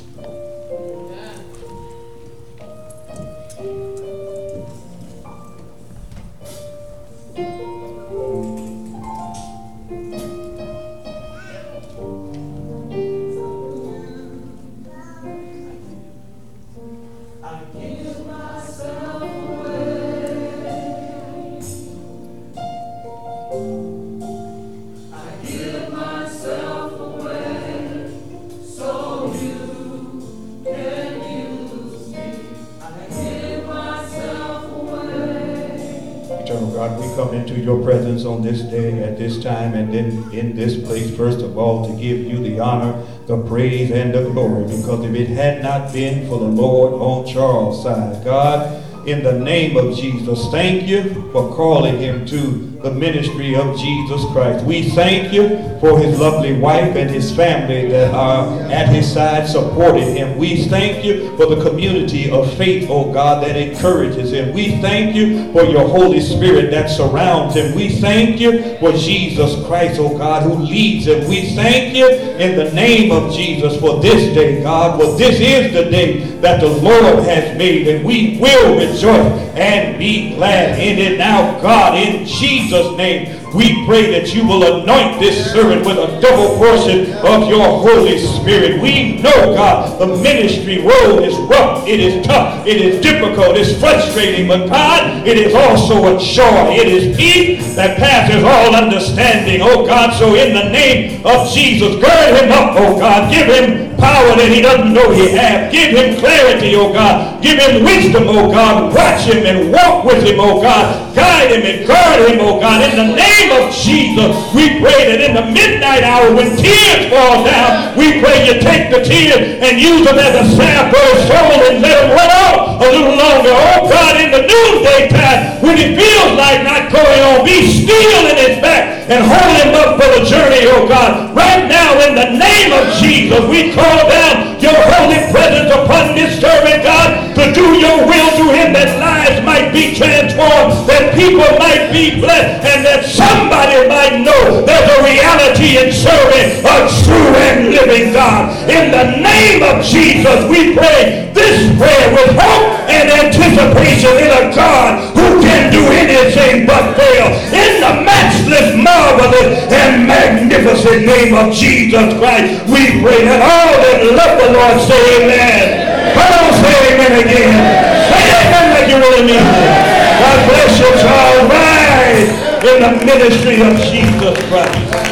God, we come into your presence on this day, at this time, and then in this place, first of all, to give you the honor, the praise, and the glory, because if it had not been for the Lord on Charles' side, God, in the name of Jesus, thank you for calling him to the ministry of Jesus Christ. We thank you for his lovely wife and his family that are at his side supporting him. We thank you for the community of faith, oh God, that encourages him. We thank you for your Holy Spirit that surrounds him. We thank you for Jesus Christ, oh God, who leads him. We thank you in the name of Jesus for this day, God, for this is the day that the Lord has made, and we will rejoice and be glad in it. Now, God, in Jesus' name, we pray that you will anoint this servant with a double portion of your Holy Spirit. We know, God, the ministry road is rough, it is tough, it is difficult, it's frustrating, but God, it is also a joy. It is peace that passes all understanding, oh God. So in the name of Jesus, gird him up, oh God. Give him power that he doesn't know he has. Give him clarity, oh God. Give him wisdom, oh God. Watch him and walk with him, oh God. Guide him and guard him, oh God. In the name of Jesus, we pray that in the midnight hour when tears fall down, we pray you take the tears and use them as a salve for his soul and let him run out a little longer. Oh God, in the noonday time, when he feels like not going on, be still in his back and hold him up for the journey, oh God. Right now, in the name of Jesus, we call down your holy presence upon this servant, God, to do your will through him, that lives might be transformed, that people might be blessed, and that somebody might know there's a reality in serving a true and living God. In the name of Jesus, we pray this prayer with hope and anticipation in a God who can do anything but fail. In the matchless, marvelous, and magnificent name of Jesus Christ, we pray that all that love the Lord say amen. Come on, say amen again. Say amen like you really mean it. God bless you, child. Rise in the ministry of Jesus Christ.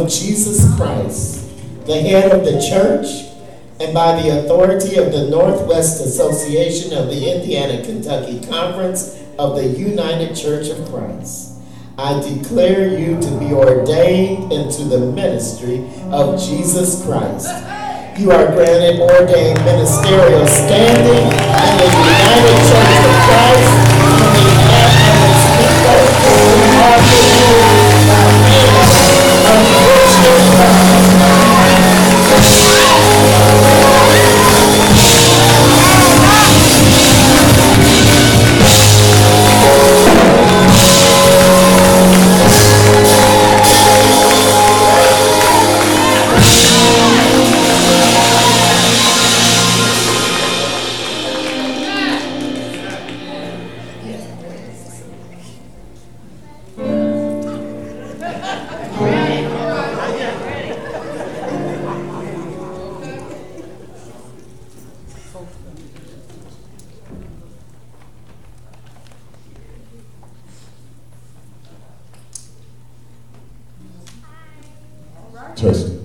of Jesus Christ, the head of the church, and by the authority of the Northwest Association of the Indiana-Kentucky Conference of the United Church of Christ, I declare you to be ordained into the ministry of Jesus Christ. You are granted ordained ministerial standing in the United Church of Christ on behalf of its people who are the Christian Christ. Testing.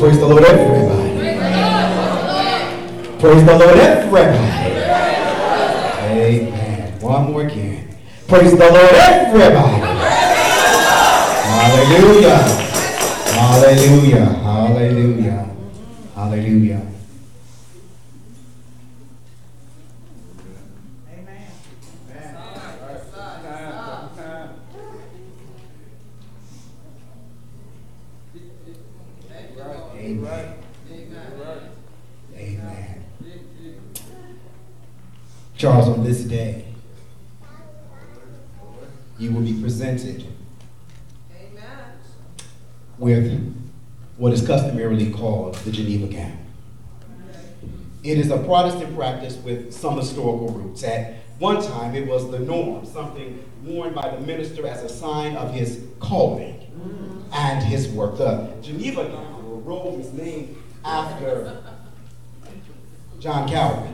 Praise the Lord, everybody. Praise the Lord, everybody. Amen. One more again. Praise the Lord, everybody. Hallelujah. Hallelujah. Hallelujah. Hallelujah. Amen. Amen. Charles, on this day, you will be presented with what is customarily called the Geneva gown. It is a Protestant practice with some historical roots. At one time, it was the norm, something worn by the minister as a sign of his calling and his work. The Geneva gown, or robe, is named after John Calvin.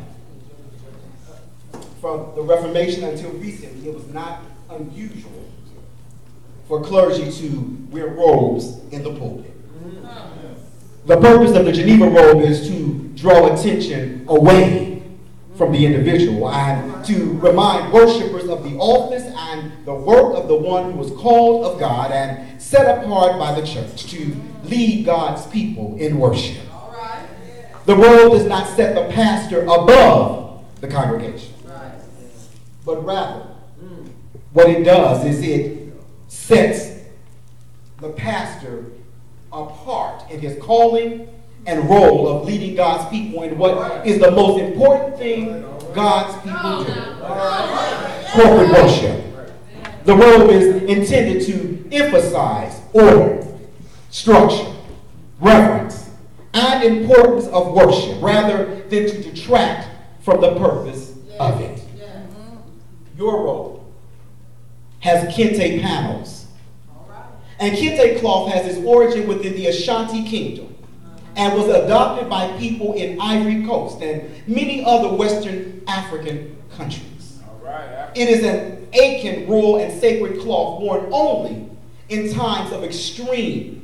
From the Reformation until recently, it was not unusual for clergy to wear robes in the pulpit. The purpose of the Geneva robe is to draw attention away from the individual and to remind worshipers of the office and the work of the one who was called of God and set apart by the church to lead God's people in worship. The robe does not set the pastor above the congregation, but rather what it does is it sets the pastor apart in his calling and role of leading God's people in what is the most important thing God's people do: corporate worship. The robe is intended to emphasize order, structure, reverence, and importance of worship rather than to detract from the purpose of it. Your robe has kente panels. And kente cloth has its origin within the Ashanti Kingdom and was adopted by people in Ivory Coast and many other Western African countries. It is an ancient, royal, and sacred cloth worn only in times of extreme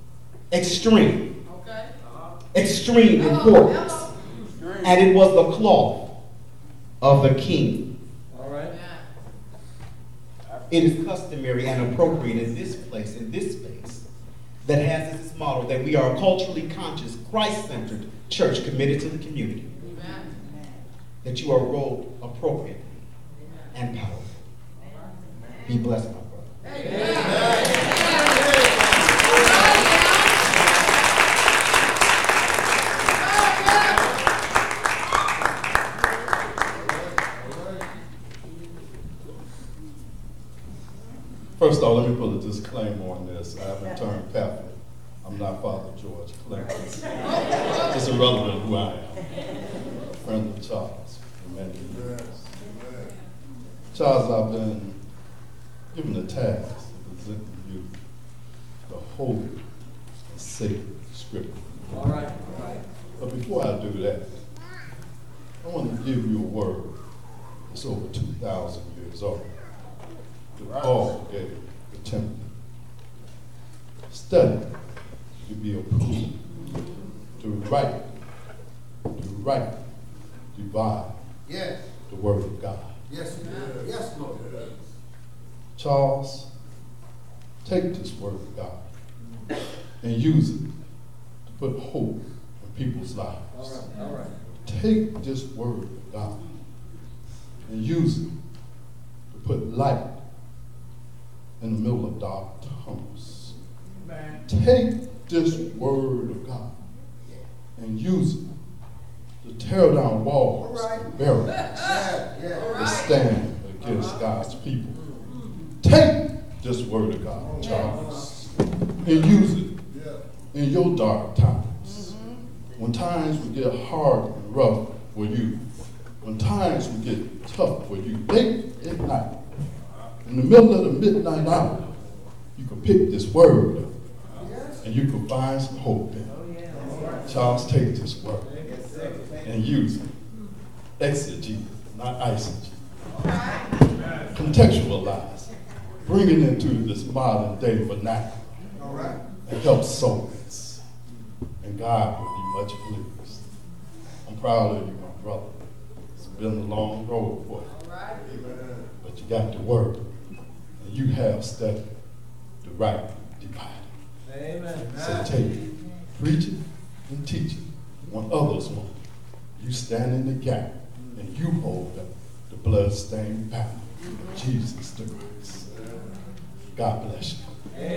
importance. And it was the cloth of the king. It is customary and appropriate in this place, in this space, that has as its motto that we are a culturally conscious, Christ-centered church committed to the community. Amen. That you are robed appropriately and powerful. Be blessed, my brother. Amen. First of all, let me put a disclaimer on this. I haven't turned Catholic. I'm not Father George Clinton. It's irrelevant who I am. Friend of Charles for many years. Charles, I've been given the task of presenting you the holy and sacred scripture. All right. But before I do that, I want to give you a word that's over 2,000 years old. Paul gave the temple. Study to be approved, to right, divide the word of God. Yes, yes, Lord. Charles, take this word of God and use it to put hope in people's lives. All right. Take this word of God and use it to put light in the middle of dark tunnels. Take this word of God and use it to tear down walls and barriers that stand against God's people. Take this word of God, Charles, and use it in your dark times. When times will get hard and rough for you, when times will get tough for you, late at night, in the middle of the midnight hour, you can pick this word up and you can find some hope in it. Charles, take this word and use it. Exegete, not eisegete. Contextualize. Bring it into this modern day vernacular and help souls and and God will be much pleased. I'm proud of you, my brother. It's been a long road for you. But you got the word, and you have studied the right dividing. Amen. So take it, preach it, and teach it. When others won't, you stand in the gap, and you hold up the blood-stained banner of Jesus the Christ. God bless you.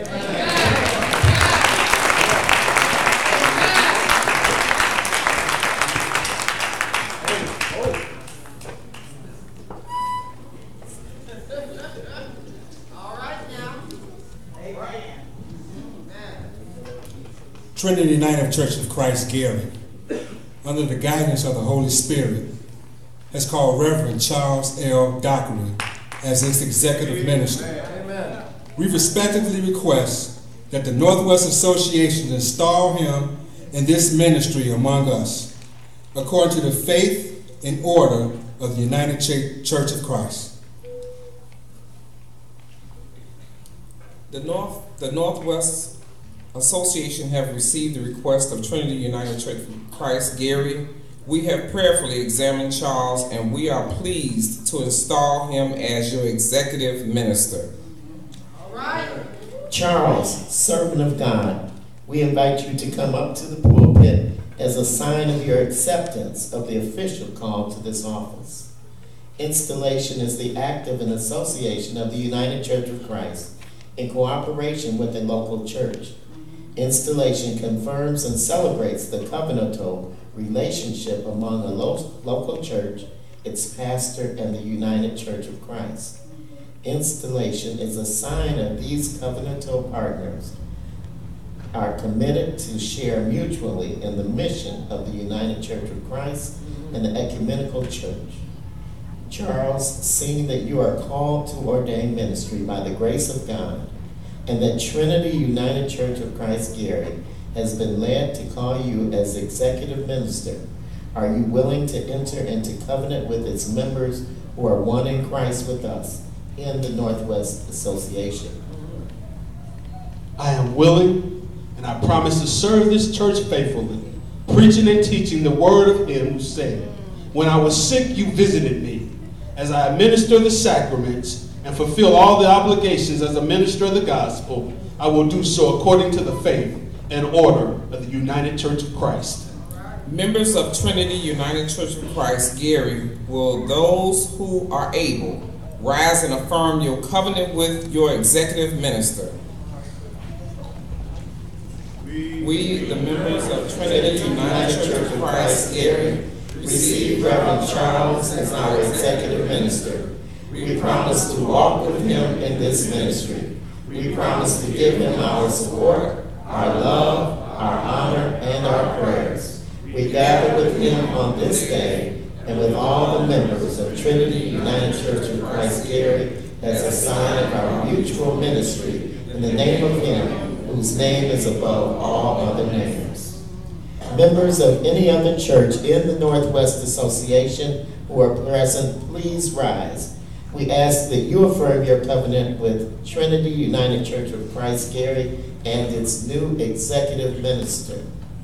Trinity United Church of Christ, Gary, under the guidance of the Holy Spirit, has called Reverend Charles L. Dockerey as its executive minister. Amen. We respectfully request that the Northwest Association install him in this ministry among us, according to the faith and order of the United Church of Christ. The Northwest Association have received the request of Trinity United Church of Christ, Gary. We have prayerfully examined Charles, and we are pleased to install him as your executive minister. All right. Charles, servant of God, we invite you to come up to the pulpit as a sign of your acceptance of the official call to this office. Installation is the act of an association of the United Church of Christ in cooperation with a local church. Installation confirms and celebrates the covenantal relationship among a local church, its pastor, and the United Church of Christ. Installation is a sign of these covenantal partners are committed to share mutually in the mission of the United Church of Christ and the ecumenical church. Charles, seeing that you are called to ordain ministry by the grace of God, and that Trinity United Church of Christ, Gary, has been led to call you as executive minister, are you willing to enter into covenant with its members who are one in Christ with us in the Northwest Association? I am willing, and I promise to serve this church faithfully, preaching and teaching the word of him who said, "When I was sick, you visited me. As I administer the sacraments and fulfill all the obligations as a minister of the gospel, I will do so according to the faith and order of the United Church of Christ." Members of Trinity United Church of Christ, Gary, will those who are able rise and affirm your covenant with your executive minister? We, the members of Trinity United Church of Christ, Gary, receive Reverend Charles as our executive minister. We promise to walk with him in this ministry. We promise to give him our support, our love, our honor, and our prayers. We gather with him on this day and with all the members of Trinity United Church of Christ, Gary, as a sign of our mutual ministry in the name of him whose name is above all other names. Members of any other church in the Northwest Association who are present, please rise. We ask that you affirm your covenant with Trinity United Church of Christ, Gary, and its new executive minister.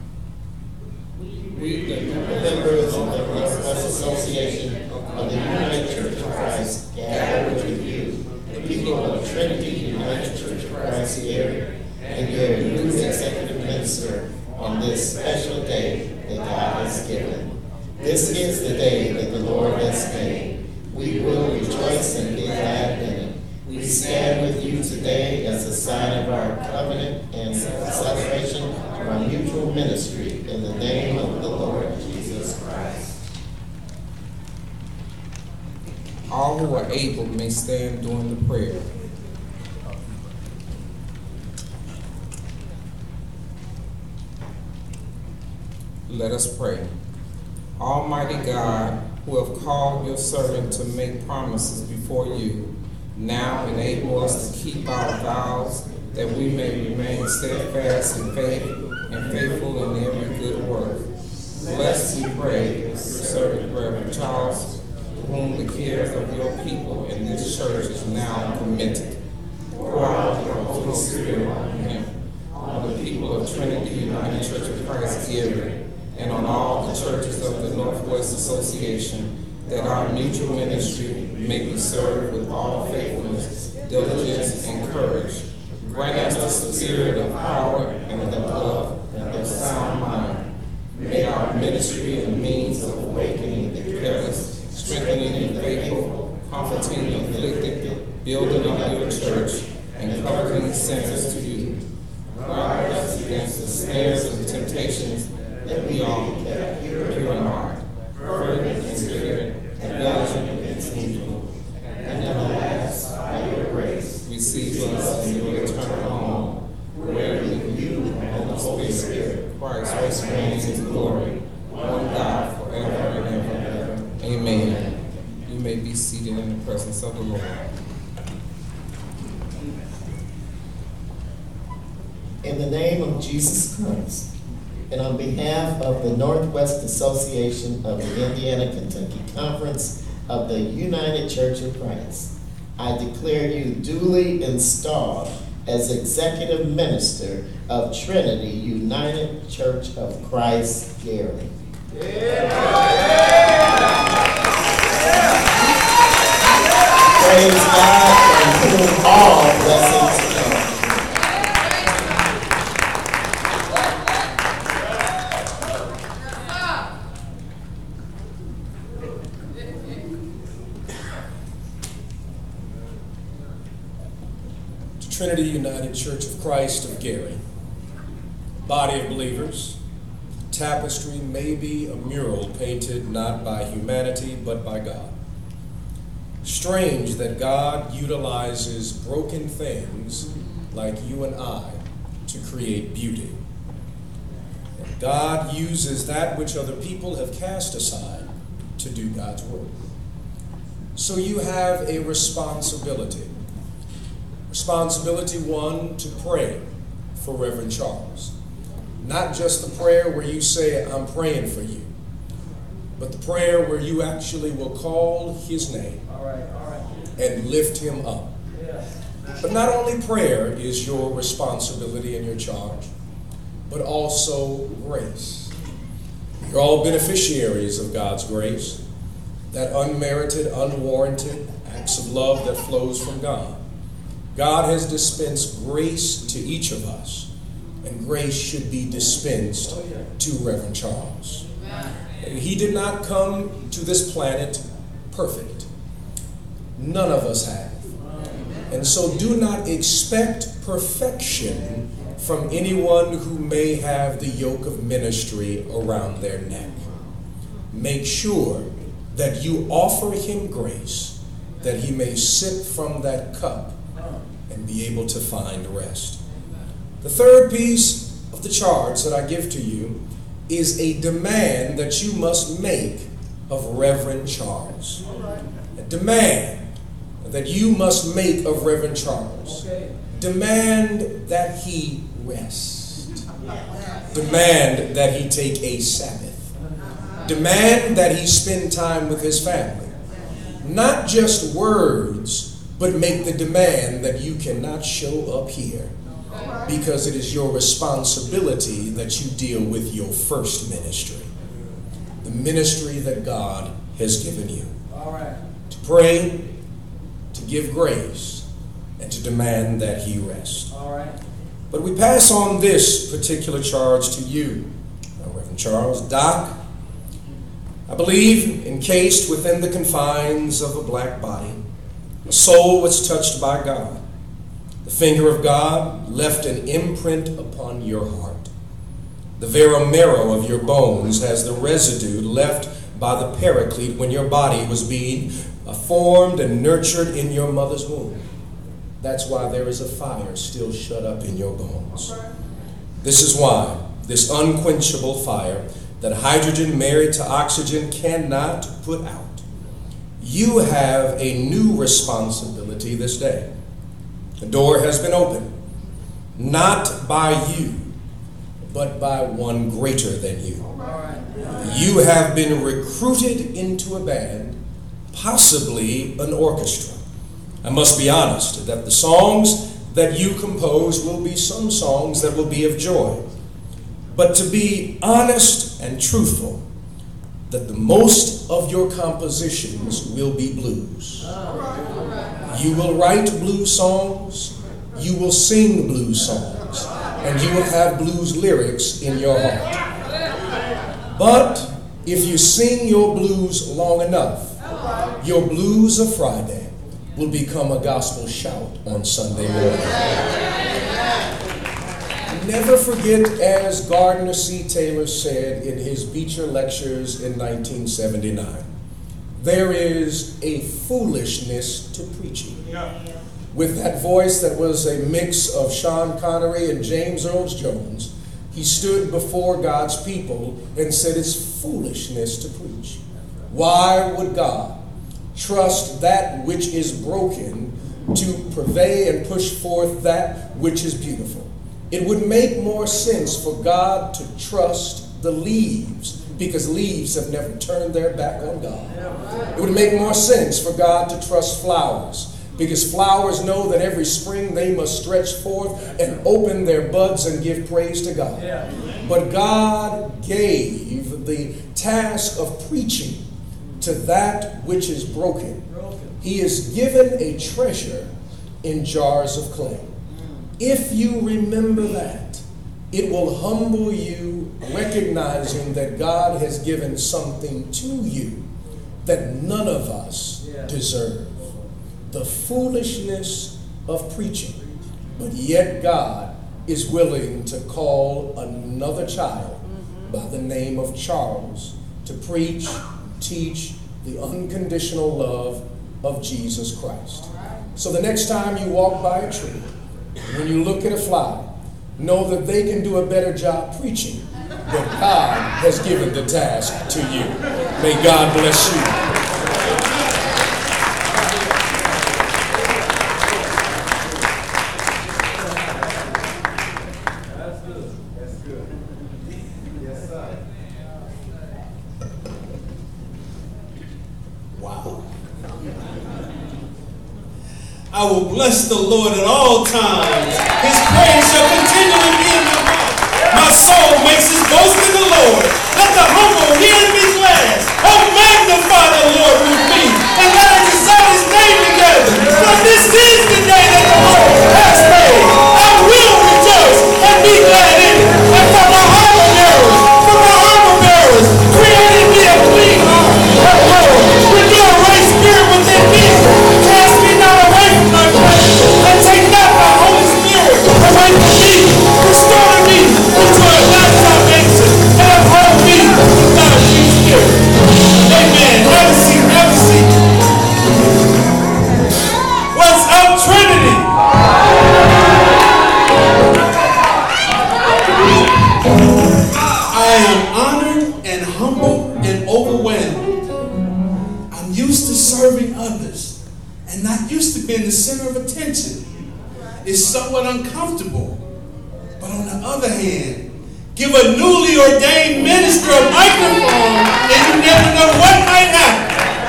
we, the Members of the Northwest Association of the United Church of Christ, gather with you, the people of Trinity United Church of Christ, Gary, and your new executive minister on this special day that God has given. This is the day that the Lord has made. We will rejoice and be glad in it. We stand with you today as a sign of our covenant and celebration of our mutual ministry in the name of the Lord Jesus Christ. all who are able may stand during the prayer. Let us pray. Almighty God, who have called your servant to make promises before you, now enable us to keep our vows, that we may remain steadfast in faith and faithful in every good work. Bless, we pray, your servant Reverend Charles, to whom the cares of your people in this church is now committed. Pour out your Holy Spirit on him, on the people people of Trinity United Church of Christ Gary, and on all the churches of the Northwest Association, that our mutual ministry may be served with all faithfulness, diligence, and courage. Grant us the spirit of power and of love and of sound mind. May our ministry a means of awakening the careless, strengthening the faithful, comforting the afflicted, building up your church, and covering sinners to you. Guard us against the snares and temptations that we all have pure in heart, fervent in spirit, and diligent against evil. And at last, by your grace, receive us in your eternal home, where with you and the Holy Spirit, Christ reigns in glory, one God forever and ever and ever. Amen. You may be seated in the presence of the Lord. In the name of Jesus Christ, and on behalf of the Northwest Association of the Indiana-Kentucky Conference of the United Church of Christ, I declare you duly installed as Executive Minister of Trinity United Church of Christ, Gary. Praise God, from whom all blessings come. Trinity United Church of Christ of Gary, body of believers, tapestry may be a mural painted not by humanity but by God. Strange that God utilizes broken things like you and I to create beauty. And God uses that which other people have cast aside to do God's work. So you have a responsibility. Responsibility one, to pray for Reverend Charles. Not just the prayer where you say, I'm praying for you, but the prayer where you actually will call his name and lift him up. But not only prayer is your responsibility and your charge, but also grace. You're all beneficiaries of God's grace, that unmerited, unwarranted acts of love that flows from God. God has dispensed grace to each of us, and grace should be dispensed to Reverend Charles. He did not come to this planet perfect. None of us have. And so do not expect perfection from anyone who may have the yoke of ministry around their neck. Make sure that you offer him grace, that he may sip from that cup and be able to find rest. The third piece of the charge that I give to you is a demand that you must make of Reverend Charles. A demand that you must make of Reverend Charles. Demand that he rest. Demand that he take a Sabbath. Demand that he spend time with his family. Not just words, but make the demand that you cannot show up here, because it is your responsibility that you deal with your first ministry, the ministry that God has given you. To pray, to give grace, and to demand that he rest. But we pass on this particular charge to you, Reverend Charles. Doc, I believe encased within the confines of a black body, a soul was touched by God. The finger of God left an imprint upon your heart. The very marrow of your bones has the residue left by the paraclete when your body was being formed and nurtured in your mother's womb. That's why there is a fire still shut up in your bones. This is why this unquenchable fire that hydrogen married to oxygen cannot put out. You have a new responsibility this day. The door has been opened, not by you, but by one greater than you. You have been recruited into a band, possibly an orchestra. I must be honest that the songs that you compose will be some songs that will be of joy. But to be honest and truthful, that the most of your compositions will be blues. You will write blues songs, you will sing blues songs, and you will have blues lyrics in your heart. But if you sing your blues long enough, your blues of Friday will become a gospel shout on Sunday morning. Never forget, as Gardner C. Taylor said in his Beecher Lectures in 1979, there is a foolishness to preaching. With that voice that was a mix of Sean Connery and James Earl Jones, he stood before God's people and said it's foolishness to preach. Why would God trust that which is broken to purvey and push forth that which is beautiful? It would make more sense for God to trust the leaves, because leaves have never turned their back on God. It would make more sense for God to trust flowers, because flowers know that every spring they must stretch forth and open their buds and give praise to God. But God gave the task of preaching to that which is broken. He is given a treasure in jars of clay. If you remember that, it will humble you, recognizing that God has given something to you that none of us deserve. The foolishness of preaching. But yet God is willing to call another child by the name of Charles to preach, teach the unconditional love of Jesus Christ. So the next time you walk by a tree, when you look at a flower, know that they can do a better job preaching, but God has given the task to you. May God bless you. I will bless the Lord at all times. His praise shall continually be in my mouth. My soul makes his boast in the Lord. Let the humble hear and be glad. Oh, magnify the Lord with me, and let us exalt his name together. For this is the day that the Lord has made. I will rejoice and be glad in it. And for my armor bearers, created me a clean heart, O Lord. Renew a right spirit within me. Cast me not away from thy presence, and take not thy Holy Spirit away from me. Restore me into a life salvation, and uphold me with thy sweet spirit. Amen. Have a seat. Have a seat. What's up, Trinity? I am honored and humbled and overwhelmed. I'm used to serving others and not used to being the center of attention. It's somewhat uncomfortable. But on the other hand, give a newly ordained minister a microphone and you never know what might happen.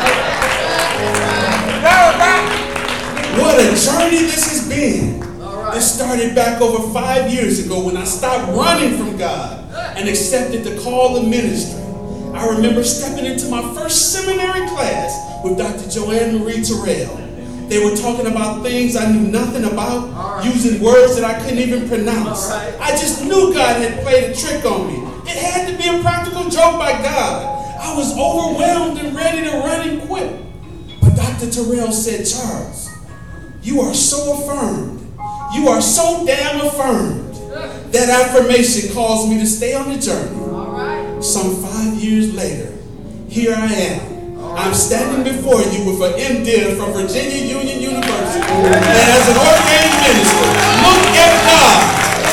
What a journey this has been. It started back over 5 years ago when I stopped running from God and accepted the call of ministry. I remember stepping into my first seminary class with Dr. Joanne Marie Terrell. They were talking about things I knew nothing about, using words that I couldn't even pronounce. I just knew God had played a trick on me. It had to be a practical joke by God. I was overwhelmed and ready to run and quit. But Dr. Terrell said, Charles, you are so affirmed. You are so damn affirmed. That affirmation caused me to stay on the journey. Some 5 years later, here I am. I'm standing before you with an MDiv from Virginia Union University. And as an ordained minister, look at God.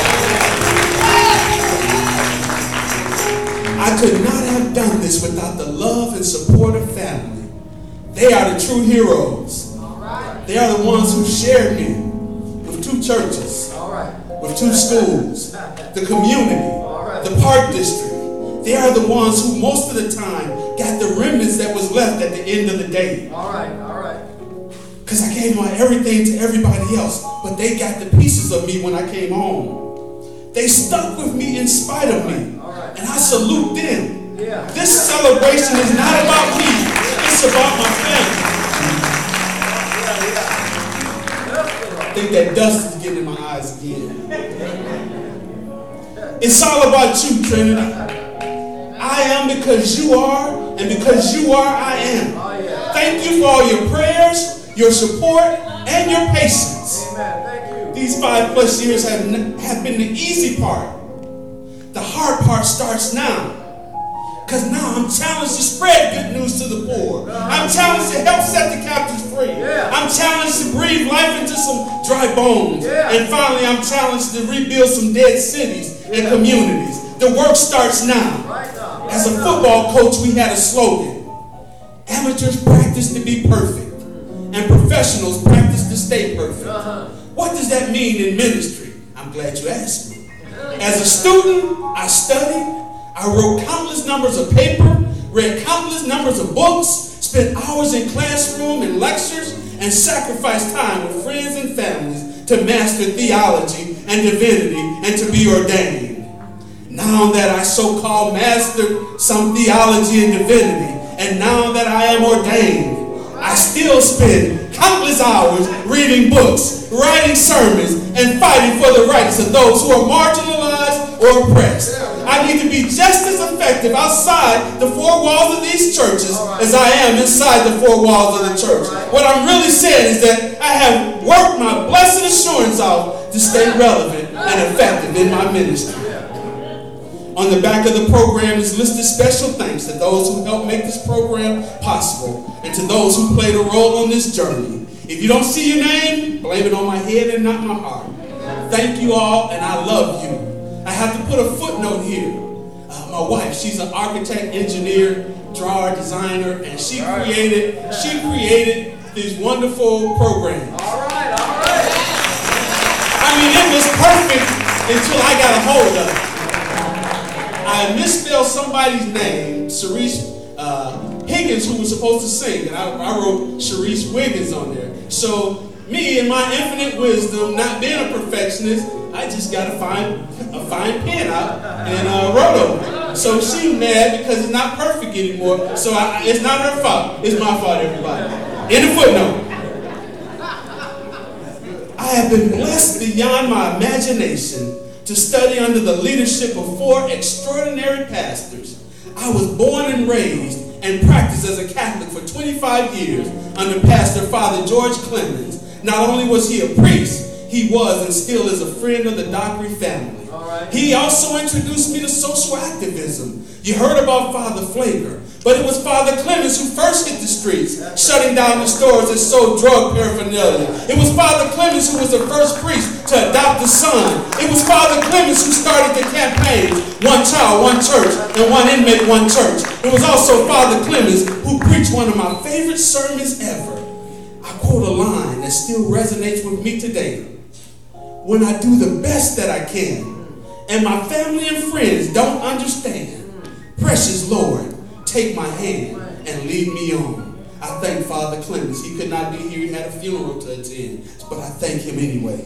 I could not have done this without the love and support of family. They are the true heroes. They are the ones who shared me with 2 churches, with 2 schools, the community, the park district. They are the ones who most of the time got the remnants that was left at the end of the day. because I gave my everything to everybody else, but they got the pieces of me when I came home. They stuck with me in spite of me, and I salute them. This celebration is not about me, it's about my family. I think that dust is getting in my eyes again. It's all about you, Trinity. I am because you are, and because you are, I am. Thank you for all your prayers, your support, and your patience. These 5+ years have been the easy part. The hard part starts now. Because now I'm challenged to spread good news to the poor. I'm challenged to help set the captives free. I'm challenged to breathe life into some dry bones. And finally, I'm challenged to rebuild some dead cities and communities. The work starts now. As a football coach, we had a slogan. Amateurs practice to be perfect, and professionals practice to stay perfect. What does that mean in ministry? I'm glad you asked me. As a student, I studied. I wrote countless numbers of paper, read countless numbers of books, spent hours in classroom and lectures, and sacrificed time with friends and families to master theology and divinity and to be ordained. Now that I so-called mastered some theology and divinity, and now that I am ordained, I still spend countless hours reading books, writing sermons, and fighting for the rights of those who are marginalized or oppressed. I need to be just as effective outside the four walls of these churches as I am inside the four walls of the church. What I'm really saying is that I have worked my blessed assurance off to stay relevant and effective in my ministry. On the back of the program is listed special thanks to those who helped make this program possible and to those who played a role on this journey. If you don't see your name, blame it on my head and not my heart. Thank you all, and I love you. I have to put a footnote here. My wife, she's an architect, engineer, drawer, designer, and she created these wonderful programs. All right. I mean, it was perfect until I got a hold of it. I misspelled somebody's name, Cerise Higgins, who was supposed to sing, and I wrote Cerise Wiggins on there. So me, in my infinite wisdom, not being a perfectionist, I just got a fine pen out and wrote over it. So she's mad because it's not perfect anymore. So it's not her fault. It's my fault, everybody. In the footnote. I have been blessed beyond my imagination to study under the leadership of 4 extraordinary pastors. I was born and raised and practiced as a Catholic for 25 years under Pastor Father George Clemens. Not only was he a priest, he was and still is a friend of the Dockerey family. He also introduced me to social activism. You heard about Father Flager, but it was Father Clemens who first hit the streets, shutting down the stores that sold drug paraphernalia. It was Father Clemens who was the first priest to adopt a son. It was Father Clemens who started the campaign, One Child, One Church, and One Inmate, One Church. It was also Father Clemens who preached one of my favorite sermons ever. I quote a line that still resonates with me today. When I do the best that I can, and my family and friends don't understand, precious Lord, take my hand and lead me on. I thank Father Clemens. He could not be here. He had a funeral to attend, but I thank him anyway.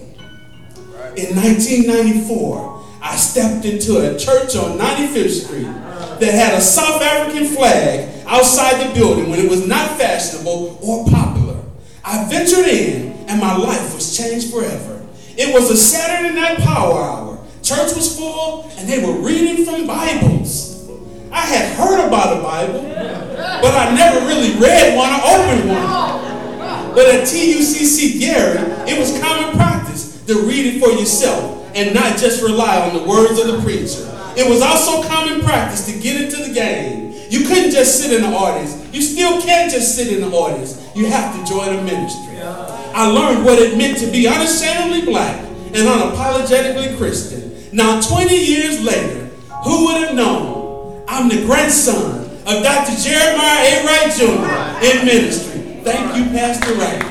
In 1994, I stepped into a church on 95th Street that had a South African flag outside the building when it was not fashionable or popular. I ventured in, and my life was changed forever. It was a Saturday night power hour. Church was full, and they were reading from Bibles. I had heard about a Bible, but I never really read one or opened one. But at TUCC Gary, it was common practice to read it for yourself and not just rely on the words of the preacher. It was also common practice to get into the game. You couldn't just sit in the audience. You still can't just sit in the audience. You have to join a ministry. I learned what it meant to be unashamedly black and unapologetically Christian. Now, 20 years later, who would have known? I'm the grandson of Dr. Jeremiah A. Wright Jr. in ministry. Thank you, Pastor Wright.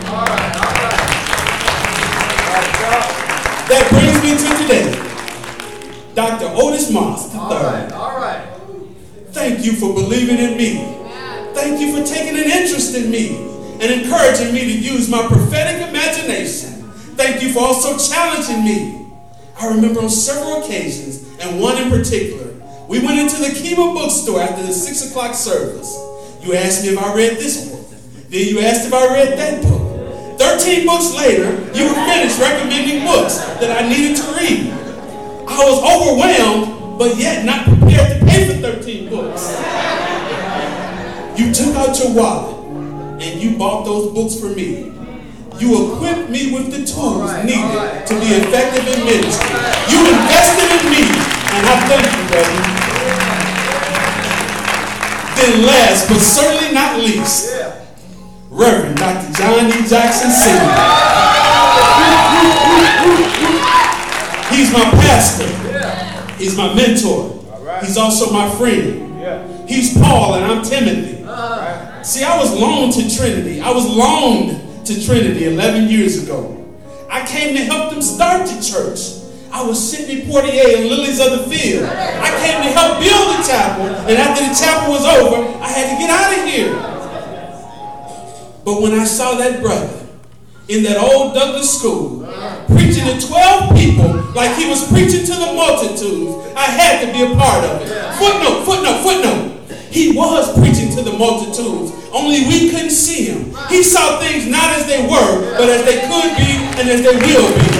That brings me to today. Dr. Otis Moss III. Thank you for believing in me. Thank you for taking an interest in me. and encouraging me to use my prophetic imagination. Thank you for also challenging me. I remember on several occasions, and one in particular, we went into the Kiva bookstore after the 6 o'clock service. You asked me if I read this book. Then you asked if I read that book. 13 books later, you were finished recommending books that I needed to read. I was overwhelmed, but yet not prepared to pay for 13 books. You took out your wallet and you bought those books for me. You equipped me with the tools needed to be effective in ministry. You invested in me, and I thank you, brother. Then last, but certainly not least, Reverend Dr. John E. Jackson Sr. He's my pastor. He's my mentor. He's also my friend. He's Paul and I'm Timothy. See, I was loaned to Trinity. I was loaned to Trinity 11 years ago. I came to help them start the church. I was Sidney Portier and Lilies of the Field. I came to help build the chapel, and after the chapel was over, I had to get out of here. But when I saw that brother in that old Douglas school preaching to 12 people like he was preaching to the multitudes, I had to be a part of it. Footnote, footnote, footnote. He was preaching to the multitudes, only we couldn't see him. He saw things not as they were, but as they could be and as they will be.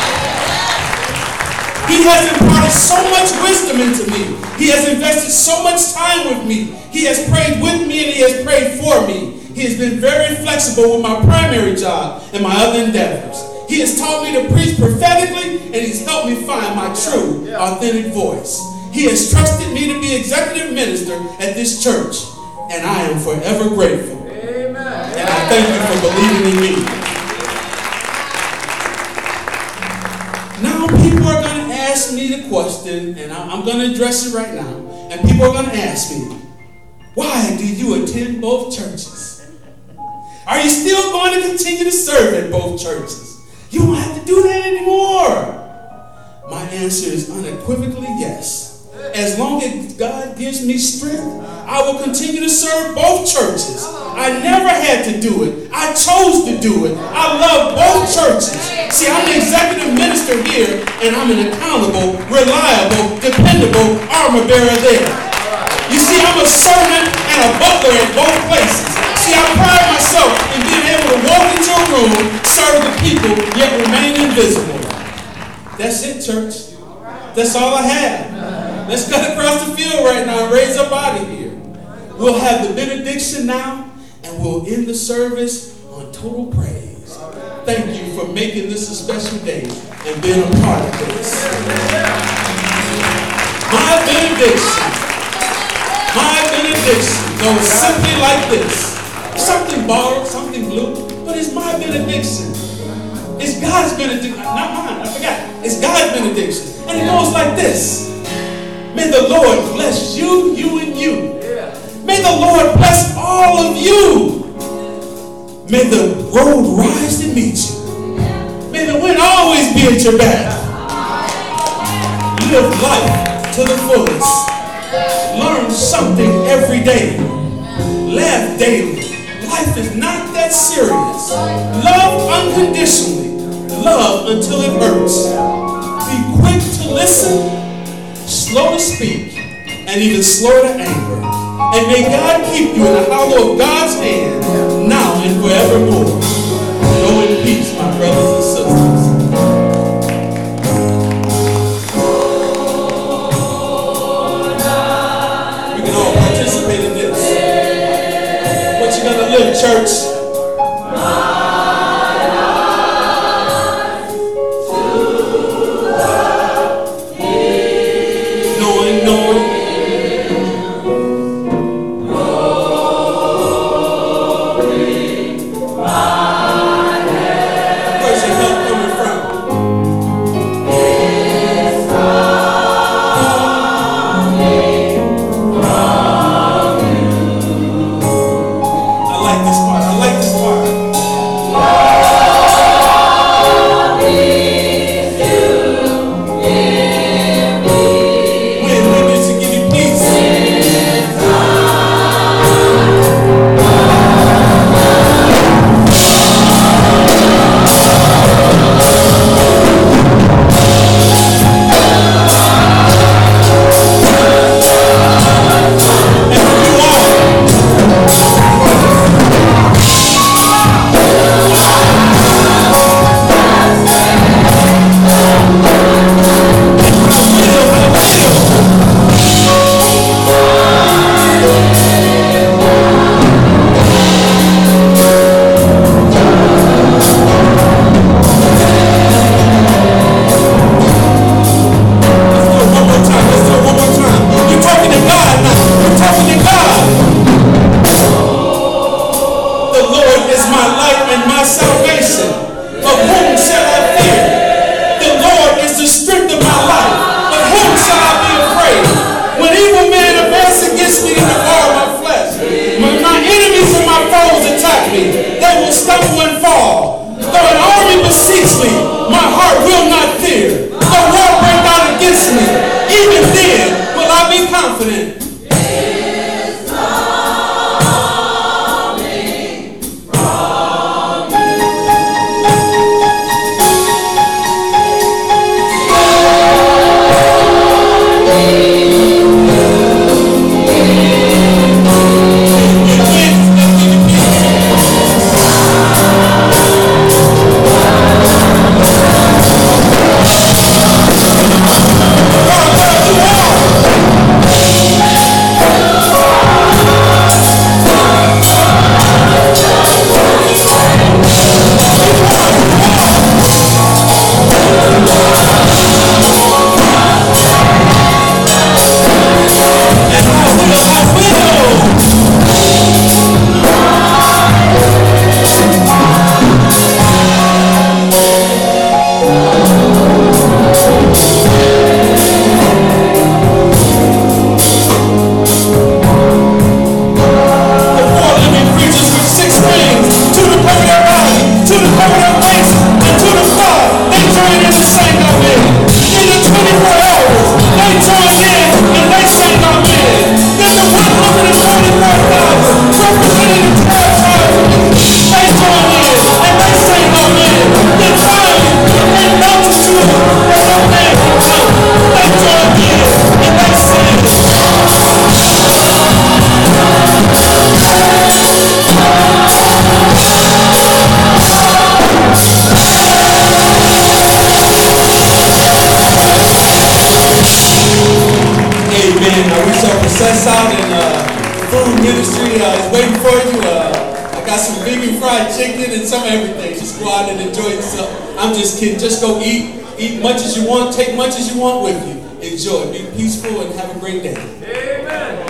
He has imparted so much wisdom into me. He has invested so much time with me. He has prayed with me and he has prayed for me. He has been very flexible with my primary job and my other endeavors. He has taught me to preach prophetically, and he's helped me find my true, authentic voice. He has trusted me to be executive minister at this church, and I am forever grateful. Amen. And I thank you for believing in me. Now people are going to ask me the question, and I'm going to address it right now. And people are going to ask me, why do you attend both churches? Are you still going to continue to serve at both churches? You don't have to do that anymore. My answer is unequivocally yes. As long as God gives me strength, I will continue to serve both churches. I never had to do it. I chose to do it. I love both churches. See, I'm the executive minister here, and I'm an accountable, reliable, dependable armor bearer there. You see, I'm a servant and a butler at both places. See, I pride myself in being able to walk into a room, serve the people, yet remain invisible. That's it, church. That's all I have. Let's cut across the field right now and raise up out of here. We'll have the benediction now, and we'll end the service on total praise. Thank you for making this a special day and being a part of this. My benediction goes simply like this. Something borrowed, something blue, but it's my benediction. It's God's benediction, not mine, I forgot. It's God's benediction. And it goes like this. May the Lord bless you, you and you. May the Lord bless all of you. May the road rise to meet you. May the wind always be at your back. Live life to the fullest. Learn something every day. Laugh daily. Life is not that serious. Love unconditionally. Love until it hurts. Be quick to listen, slow to speak, and even slow to anger. And may God keep you in the hollow of God's hand, now and forevermore. Go in peace, my brothers and sisters. We can all participate in this. What you gonna live, church? Raise your Just go eat much as you want, take much as you want with you. Enjoy, be peaceful, and have a great day. Amen.